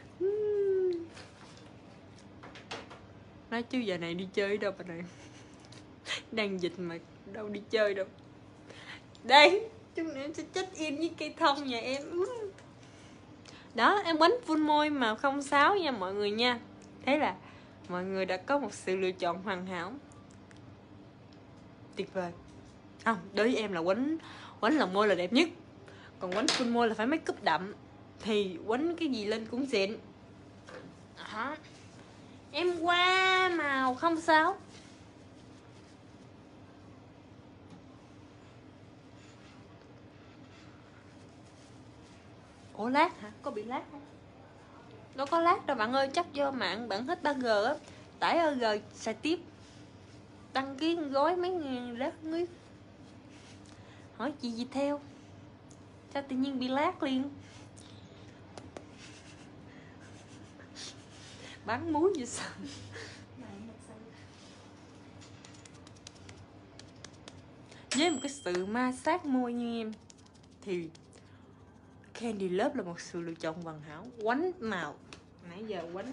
A: Nói chứ giờ này đi chơi đâu bà này. Đang dịch mà đâu đi chơi đâu. Đây, chút nữa em sẽ check in với cây thông nhà em. Đó, em quánh full môi màu 06 nha mọi người nha. Thế là mọi người đã có một sự lựa chọn hoàn hảo. Tuyệt vời. Không, đối với em là quánh lòng môi là đẹp nhất. Còn quánh full môi là phải make up đậm thì quánh cái gì lên cũng xịn. Đó. Em qua màu 06. Ủa lát hả? Có bị lát không? Đâu có lát đâu bạn ơi, chắc do mạng bạn hết 3G á. Tải AG xài tiếp. Đăng ký gói mấy ngàn rác nguyết. Hỏi chị gì theo? Sao tự nhiên bị lát liền? Bán muối vậy sao? Với một cái sự ma sát môi như em thì Candy Love là một sự lựa chọn hoàn hảo. Quánh màu nãy giờ quánh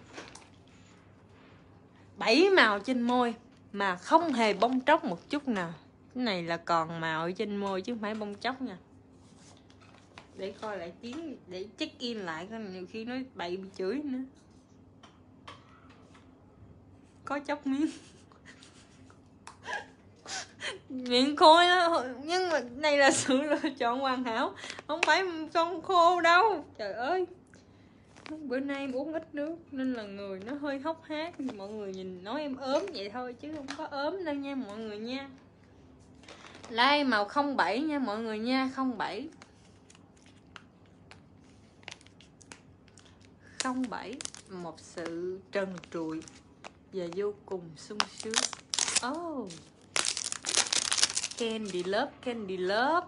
A: 7 màu trên môi mà không hề bong tróc một chút nào. Cái này là còn màu ở trên môi chứ không phải bong tróc nha. Để coi lại tiếng, để check in lại coi, nhiều khi nói bậy bị chửi nữa. Có chóc miếng miệng khôi đó, nhưng mà này là sự lựa chọn hoàn hảo, không phải con khô đâu. Trời ơi, bữa nay em uống ít nước nên là người nó hơi hốc hác, mọi người nhìn nói em ốm vậy thôi chứ không có ốm đâu nha mọi người nha. Like màu 07 nha mọi người nha. 07 07, một sự trần trụi và vô cùng sung sướng. Oh, Candy Love, Candy Love.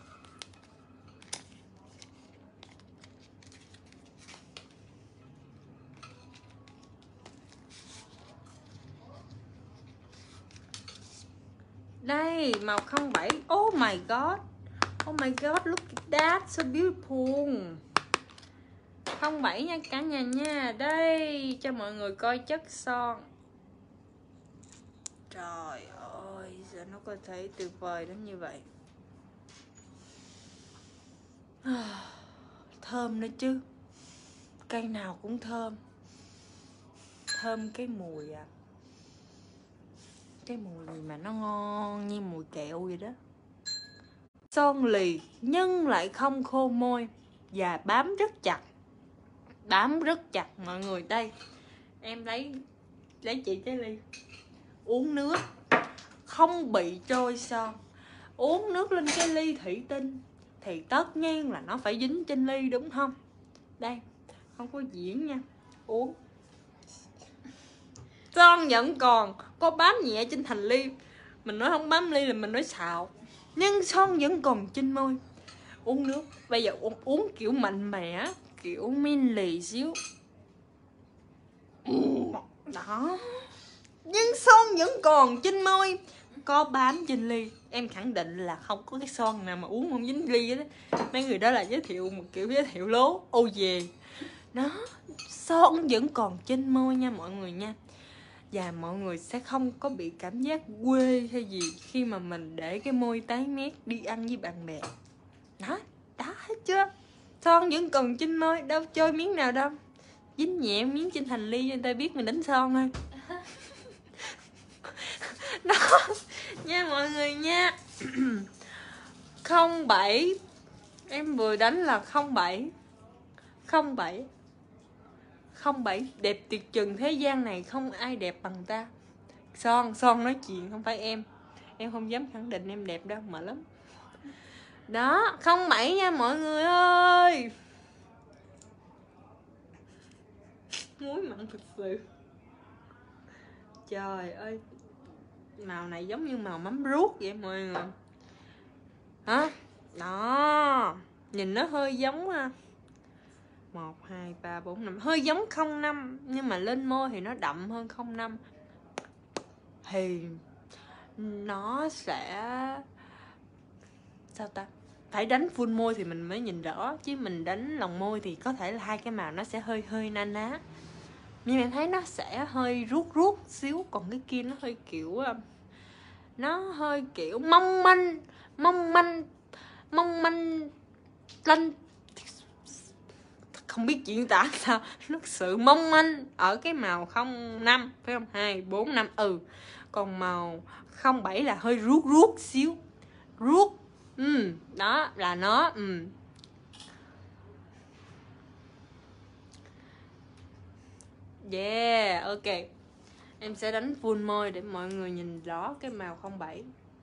A: Đây, màu 07. Oh my god. Oh my god, look at that, so beautiful. 07 nha cả nhà nha. Đây, cho mọi người coi chất son. Trời ơi, sao nó có thể tuyệt vời đến như vậy. Thơm nữa chứ. Cây nào cũng thơm. Thơm cái mùi à. Cái mùi gì mà nó ngon như mùi kẹo vậy đó. Son lì nhưng lại không khô môi và bám rất chặt. Bám rất chặt mọi người. Đây, em lấy chị cái ly, uống nước không bị trôi son. Uống nước lên cái ly thủy tinh thì tất nhiên là nó phải dính trên ly đúng không? Đây, không có diễn nha. Uống son vẫn còn có bám nhẹ trên thành ly. Mình nói không bám ly là mình nói xạo, nhưng son vẫn còn trên môi. Uống nước, bây giờ uống kiểu mạnh mẽ, kiểu min lì xíu. Đó, nhưng son vẫn còn trên môi, có bám trên ly. Em khẳng định là không có cái son nào mà uống không dính ly đó. Mấy người đó là giới thiệu một kiểu giới thiệu lố. Ô về đó, son vẫn còn trên môi nha mọi người nha. Và mọi người sẽ không có bị cảm giác quê hay gì khi mà mình để cái môi tái mét đi ăn với bạn bè. Đó, đó hết chưa? Son vẫn còn trên môi, đâu trôi miếng nào đâu. Dính nhẹ miếng trên thành ly cho người ta biết mình đánh son thôi. Đó nha mọi người nha. 07 em vừa đánh là 07 07 07 đẹp tuyệt trần thế gian này không ai đẹp bằng ta. Son nói chuyện không phải em không dám khẳng định em đẹp đâu, mệt lắm. Đó, 07 nha mọi người ơi. Muối mặn thực sự. Trời ơi, màu này giống như màu mắm ruốc vậy mọi người. Hả? Đó, nhìn nó hơi giống 1, 2, 3, 4, 5, hơi giống 05, nhưng mà lên môi thì nó đậm hơn 05. Thì nó sẽ sao ta, phải đánh full môi thì mình mới nhìn rõ, chứ mình đánh lòng môi thì có thể là hai cái màu nó sẽ hơi na ná. Nhưng em thấy nó sẽ hơi ruốc xíu, còn cái kia nó hơi kiểu, nó hơi kiểu mong manh lanh, không biết diễn tả sao. Nó sự mong manh ở cái màu 05 phải không? 2, 4, 5. Còn màu 07 là hơi ruốc xíu. Ruốc Đó là nó. Yeah, ok. Em sẽ đánh full môi để mọi người nhìn rõ cái màu 07.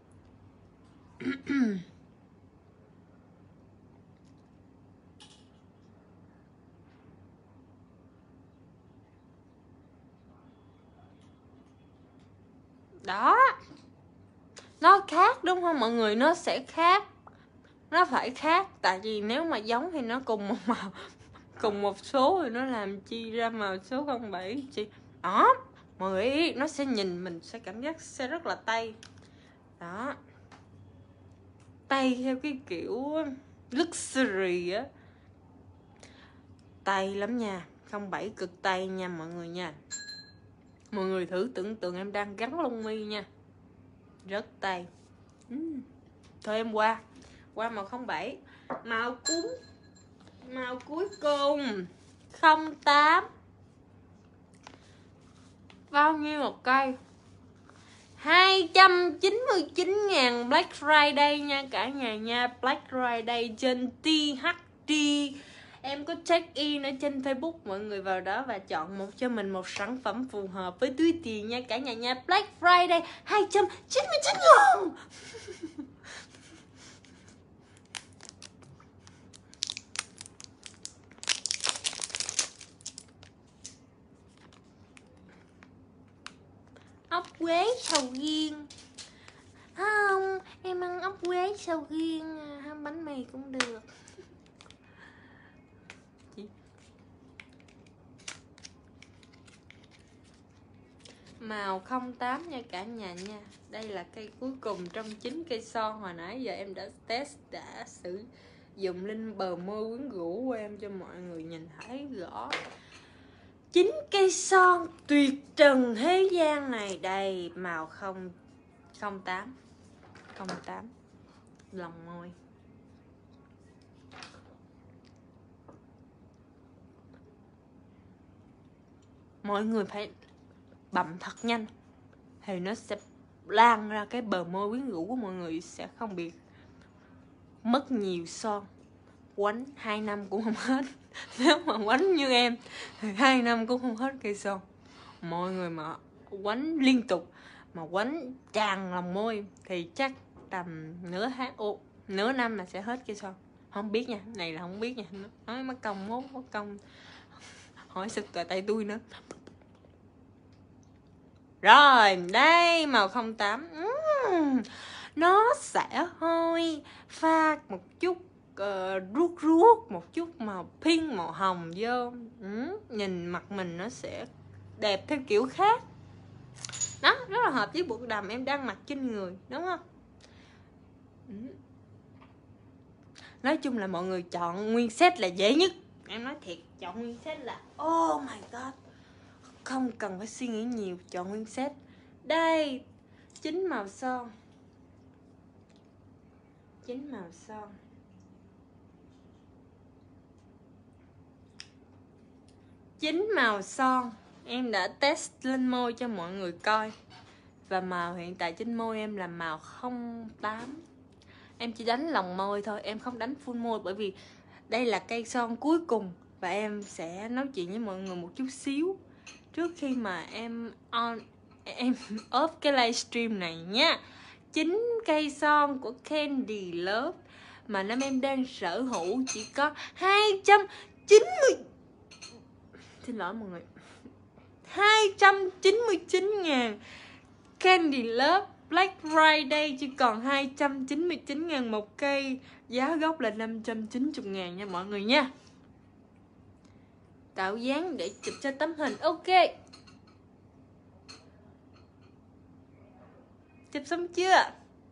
A: Đó, nó khác đúng không mọi người? Nó sẽ khác, nó phải khác. Tại vì nếu mà giống thì nó cùng một màu, cùng một số thì nó làm chi ra màu số 07 chị. Đó, mọi người ý, nó sẽ nhìn mình sẽ cảm giác sẽ rất là Tây. Đó, Tây theo cái kiểu luxury á, Tây lắm nha. 07 cực Tây nha mọi người nha. Mọi người thử tưởng tượng em đang gắn lông mi nha, rất Tây. Thôi em qua màu 07. Màu cuối cùng 08. Bao nhiêu một cây? 299.000 Black Friday nha cả nhà nha. Black Friday trên THD. Em có check in ở trên Facebook, mọi người vào đó và chọn cho mình một sản phẩm phù hợp với túi tiền nha cả nhà nha. Black Friday 299.000. Ốc quế sầu riêng. Không, em ăn ốc quế sầu riêng, ham bánh mì cũng được. Màu 08 nha cả nhà nha. Đây là cây cuối cùng trong 9 cây son hồi nãy giờ em đã test, đã sử dụng lên bờ môi quyến rũ của em cho mọi người nhìn thấy rõ. 9 cây son tuyệt trần thế gian này. Đây, màu 08 lòng môi. Mọi người phải bậm thật nhanh thì nó sẽ lan ra cái bờ môi quyến rũ của mọi người, sẽ không bị mất nhiều son. Quánh 2 năm cũng không hết. Nếu mà quánh như em thì 2 năm cũng không hết cây son. Mọi người mà quánh liên tục, mà quánh tràn lòng môi thì chắc tầm nửa năm là sẽ hết cây son. Không biết nha, này là không biết nha. Nói mất công, mất công hỏi sực tay tôi nữa. Rồi, đây màu 08. Nó sẽ hơi pha một chút ruốc một chút màu pink, màu hồng vô. Nhìn mặt mình nó sẽ đẹp theo kiểu khác. Đó, rất là hợp với bộ đầm em đang mặc trên người, đúng không? Nói chung là mọi người chọn nguyên set là dễ nhất. Em nói thiệt, chọn nguyên set là oh my god, không cần phải suy nghĩ nhiều, chọn nguyên set. Đây, 9 màu son. 9 màu son. 9 màu son em đã test lên môi cho mọi người coi. Và màu hiện tại trên môi em là màu 08. Em chỉ đánh lòng môi thôi, em không đánh full môi, bởi vì đây là cây son cuối cùng. Và em sẽ nói chuyện với mọi người một chút xíu trước khi mà em off cái livestream này nha. 9 cây son của Candy Love mà nam em đang sở hữu chỉ có 290, xin lỗi mọi người, 299.000. Candy Love Black Friday chỉ còn 299.000 một cây. Giá gốc là 590.000 nha mọi người nha. Tạo dáng để chụp cho tấm hình. Ok, chụp xong chưa?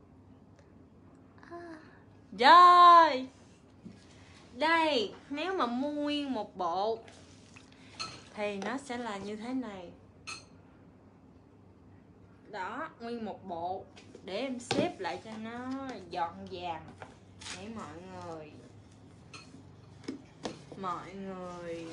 A: Rồi, đây, nếu mà mua nguyên một bộ thì nó sẽ là như thế này. Đó, nguyên một bộ. Để em xếp lại cho nó gọn gàng để mọi người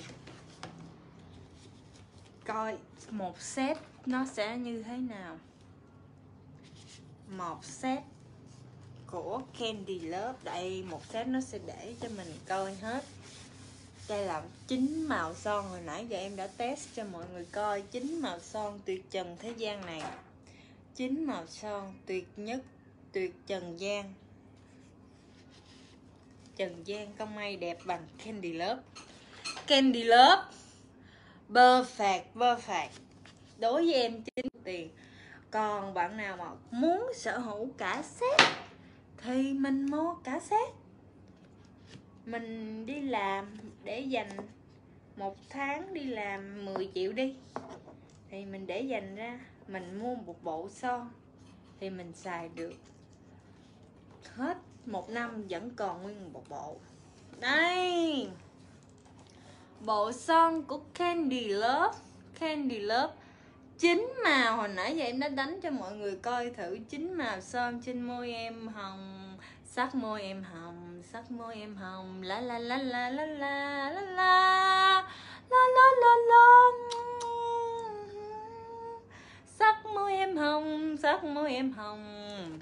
A: coi một set nó sẽ như thế nào. Một set của Candy Love. Đây, một set nó sẽ để cho mình coi hết. Đây là 9 màu son, hồi nãy giờ em đã test cho mọi người coi 9 màu son tuyệt trần thế gian này. 9 màu son tuyệt nhất, tuyệt trần gian. Trần gian không ai đẹp bằng Candy Love. Candy Love perfect đối với em 9 tiền. Còn bạn nào mà muốn sở hữu cả set thì mình mua cả set. Mình đi làm để dành một tháng đi làm 10 triệu đi, thì mình để dành ra mình mua một bộ son thì mình xài được hết một năm, vẫn còn nguyên một bộ. Đây, bộ son của Candy Love. Candy Love 9 màu, hồi nãy giờ em đã đánh cho mọi người coi thử 9 màu son trên môi em hồng, sắc môi em hồng, sắc môi em hồng, la la la la la la la la la la la la, sắc môi em hồng, sắc môi em hồng.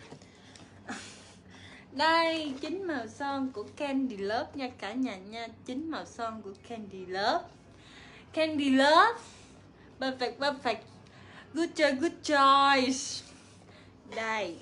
A: Đây, 9 màu son của Candy Love nha cả nhà nha. 9 màu son của Candy Love. Candy Love perfect. Good choice. Đây,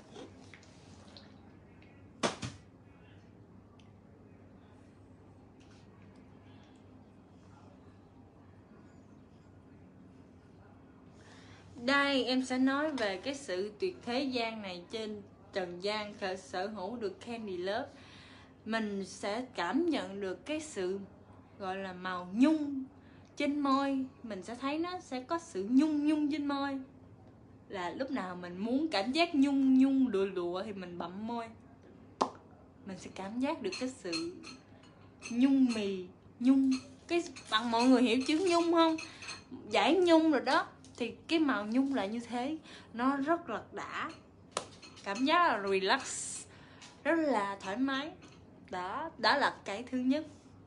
A: đây em sẽ nói về cái sự tuyệt thế gian này trên trần gian. Sở hữu được Candy Love, mình sẽ cảm nhận được cái sự gọi là màu nhung trên môi. Mình sẽ thấy nó sẽ có sự nhung trên môi, là lúc nào mình muốn cảm giác nhung lụa thì mình bậm môi, mình sẽ cảm giác được cái sự nhung cái bằng mọi người hiểu chữ nhung không? Giải nhung rồi đó, thì cái màu nhung là như thế, nó rất là đã, cảm giác là relax, rất là thoải mái. Đó là cái thứ nhất.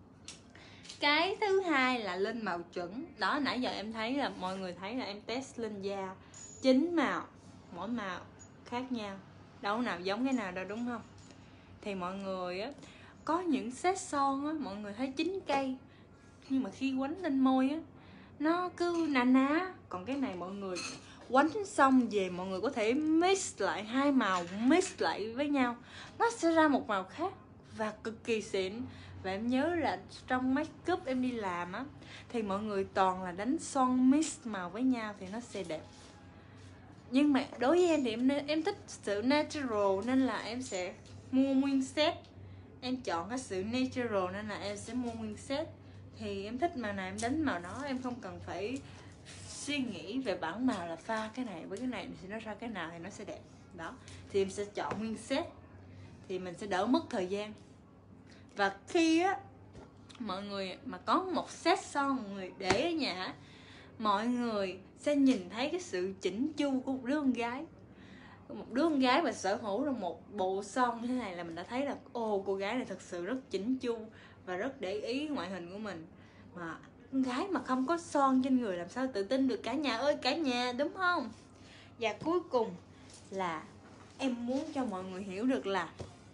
A: Cái thứ hai là lên màu chuẩn. Đó, nãy giờ em thấy là mọi người thấy là em test lên da 9 màu, mỗi màu khác nhau, đâu nào giống cái nào đâu, đúng không? Thì mọi người á, có những set son á, mọi người thấy 9 cây nhưng mà khi quánh lên môi á, nó cứ ná. Còn cái này mọi người quánh xong về, mọi người có thể mix lại hai màu, mix lại với nhau, nó sẽ ra một màu khác và cực kỳ xịn. Và em nhớ là trong make up em đi làm á, thì mọi người toàn là đánh son mix màu với nhau thì nó sẽ đẹp. Nhưng mà đối với em thì em thích sự natural nên là em sẽ mua nguyên set. Em chọn cái sự natural nên là em sẽ mua nguyên set. Thì em thích màu nào em đánh màu đó, em không cần phải suy nghĩ về bản màu là pha cái này với cái này thì nó ra cái nào thì nó sẽ đẹp. Đó, thì em sẽ chọn nguyên set thì mình sẽ đỡ mất thời gian. Và khi á mọi người mà có một set son mọi người để ở nhà, mọi người sẽ nhìn thấy cái sự chỉnh chu của một đứa con gái. Một đứa con gái mà sở hữu được một bộ son như thế này là mình đã thấy là cô gái này thật sự rất chỉnh chu và rất để ý ngoại hình của mình. Mà con gái mà không có son trên người làm sao tự tin được cả nhà ơi cả nhà, đúng không? Và cuối cùng là em muốn cho mọi người hiểu được là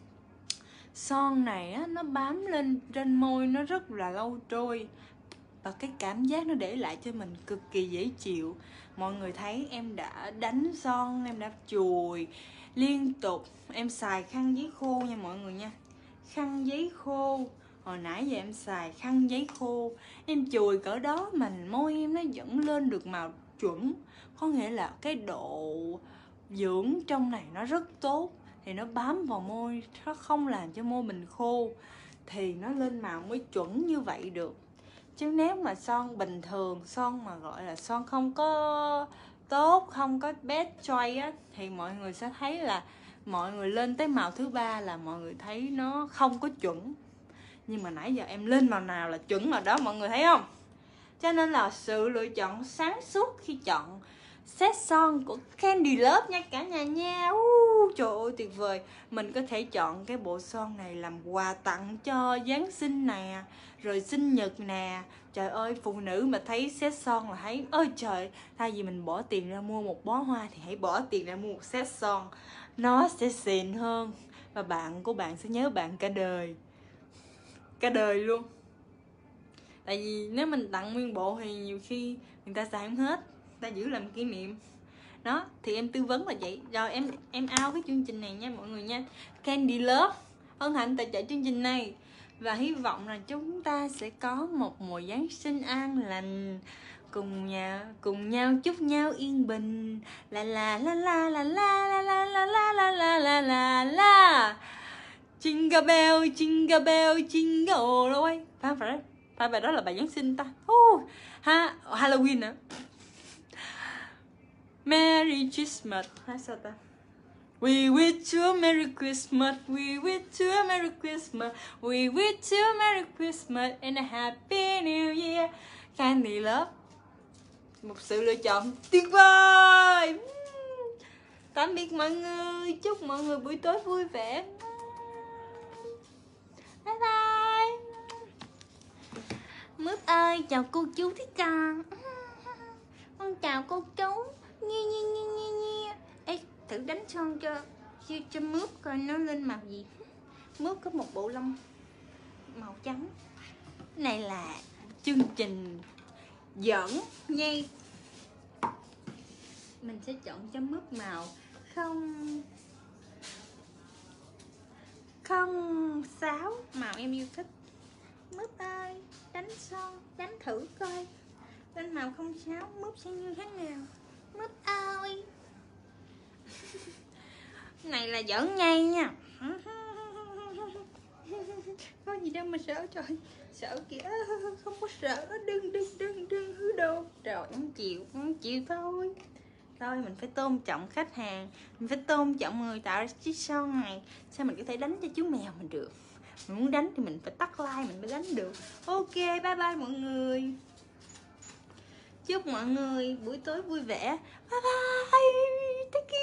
A: son này á, nó bám lên trên môi nó rất là lâu trôi, và cái cảm giác nó để lại cho mình cực kỳ dễ chịu. Mọi người thấy em đã đánh son, em đã chùi liên tục. Em xài khăn giấy khô nha mọi người nha, khăn giấy khô. Hồi nãy giờ em xài khăn giấy khô, em chùi cỡ đó mà môi em nó vẫn lên được màu chuẩn. Có nghĩa là cái độ dưỡng trong này nó rất tốt, thì nó bám vào môi, nó không làm cho môi mình khô, thì nó lên màu mới chuẩn như vậy được. Chứ nếu mà son bình thường, son mà gọi là son không có tốt, không có best choice á, thì mọi người sẽ thấy là mọi người lên tới màu thứ 3 là mọi người thấy nó không có chuẩn. Nhưng mà nãy giờ em lên màu nào là chuẩn màu đó, mọi người thấy không? Cho nên là sự lựa chọn sáng suốt khi chọn set son của Candy Love nha cả nhà nha. Trời ơi tuyệt vời. Mình có thể chọn cái bộ son này làm quà tặng cho Giáng sinh nè, rồi sinh nhật nè. Trời ơi, phụ nữ mà thấy set son là thấy ôi trời, thay vì mình bỏ tiền ra mua một bó hoa thì hãy bỏ tiền ra mua một set son. Nó sẽ xịn hơn và bạn của bạn sẽ nhớ bạn cả đời. Cả đời luôn. Tại vì nếu mình tặng nguyên bộ thì nhiều khi người ta xài không hết, người ta giữ làm kỷ niệm. Đó, thì em tư vấn là vậy. Rồi em out cái chương trình này nha mọi người nha. Candy Love hân hạnh tài trợ chương trình này. Và hy vọng là chúng ta sẽ có một mùa Giáng sinh an lành, cùng nhau chúc nhau yên bình. La la la la la la la la la la la la la la. Jingle bell, jingle bell, jingle all the way. Phải bài đó là bài Giáng sinh ta. Halloween nữa. Merry Christmas. Hay sao ta? We wish you a Merry Christmas. We wish you a Merry Christmas. We wish you a Merry Christmas and a Happy New Year. Candy Love, một sự lựa chọn tuyệt vời. Tạm biệt mọi người. Chúc mọi người buổi tối vui vẻ. Bye bye. Mướp ơi, chào cô chú thích con. Con chào cô chú. Nhi. Ê, thử đánh son cho Mướp coi nó lên màu gì. Mướp có một bộ lông màu trắng. Cái này là chương trình giỡn nha. Mình sẽ chọn cho Mướp màu không sáo, màu em yêu thích. Mướp ơi, đánh son, đánh thử coi lên màu không sáo Mướp sẽ như thế nào. Mướp ơi. Cái này là giỡn nhây nha. Có gì đâu mà sợ trời. Sợ kìa. Không có sợ. Đừng hứa đồ. Rồi không chịu thôi. Thôi mình phải tôn trọng khách hàng, mình phải tôn trọng người tạo ra chiếc son này. Sao mình có thể đánh cho chú mèo mình được? Mình muốn đánh thì mình phải tắt like mình mới đánh được. Ok, bye bye mọi người. Chúc mọi người buổi tối vui vẻ. Bye bye. Thank you.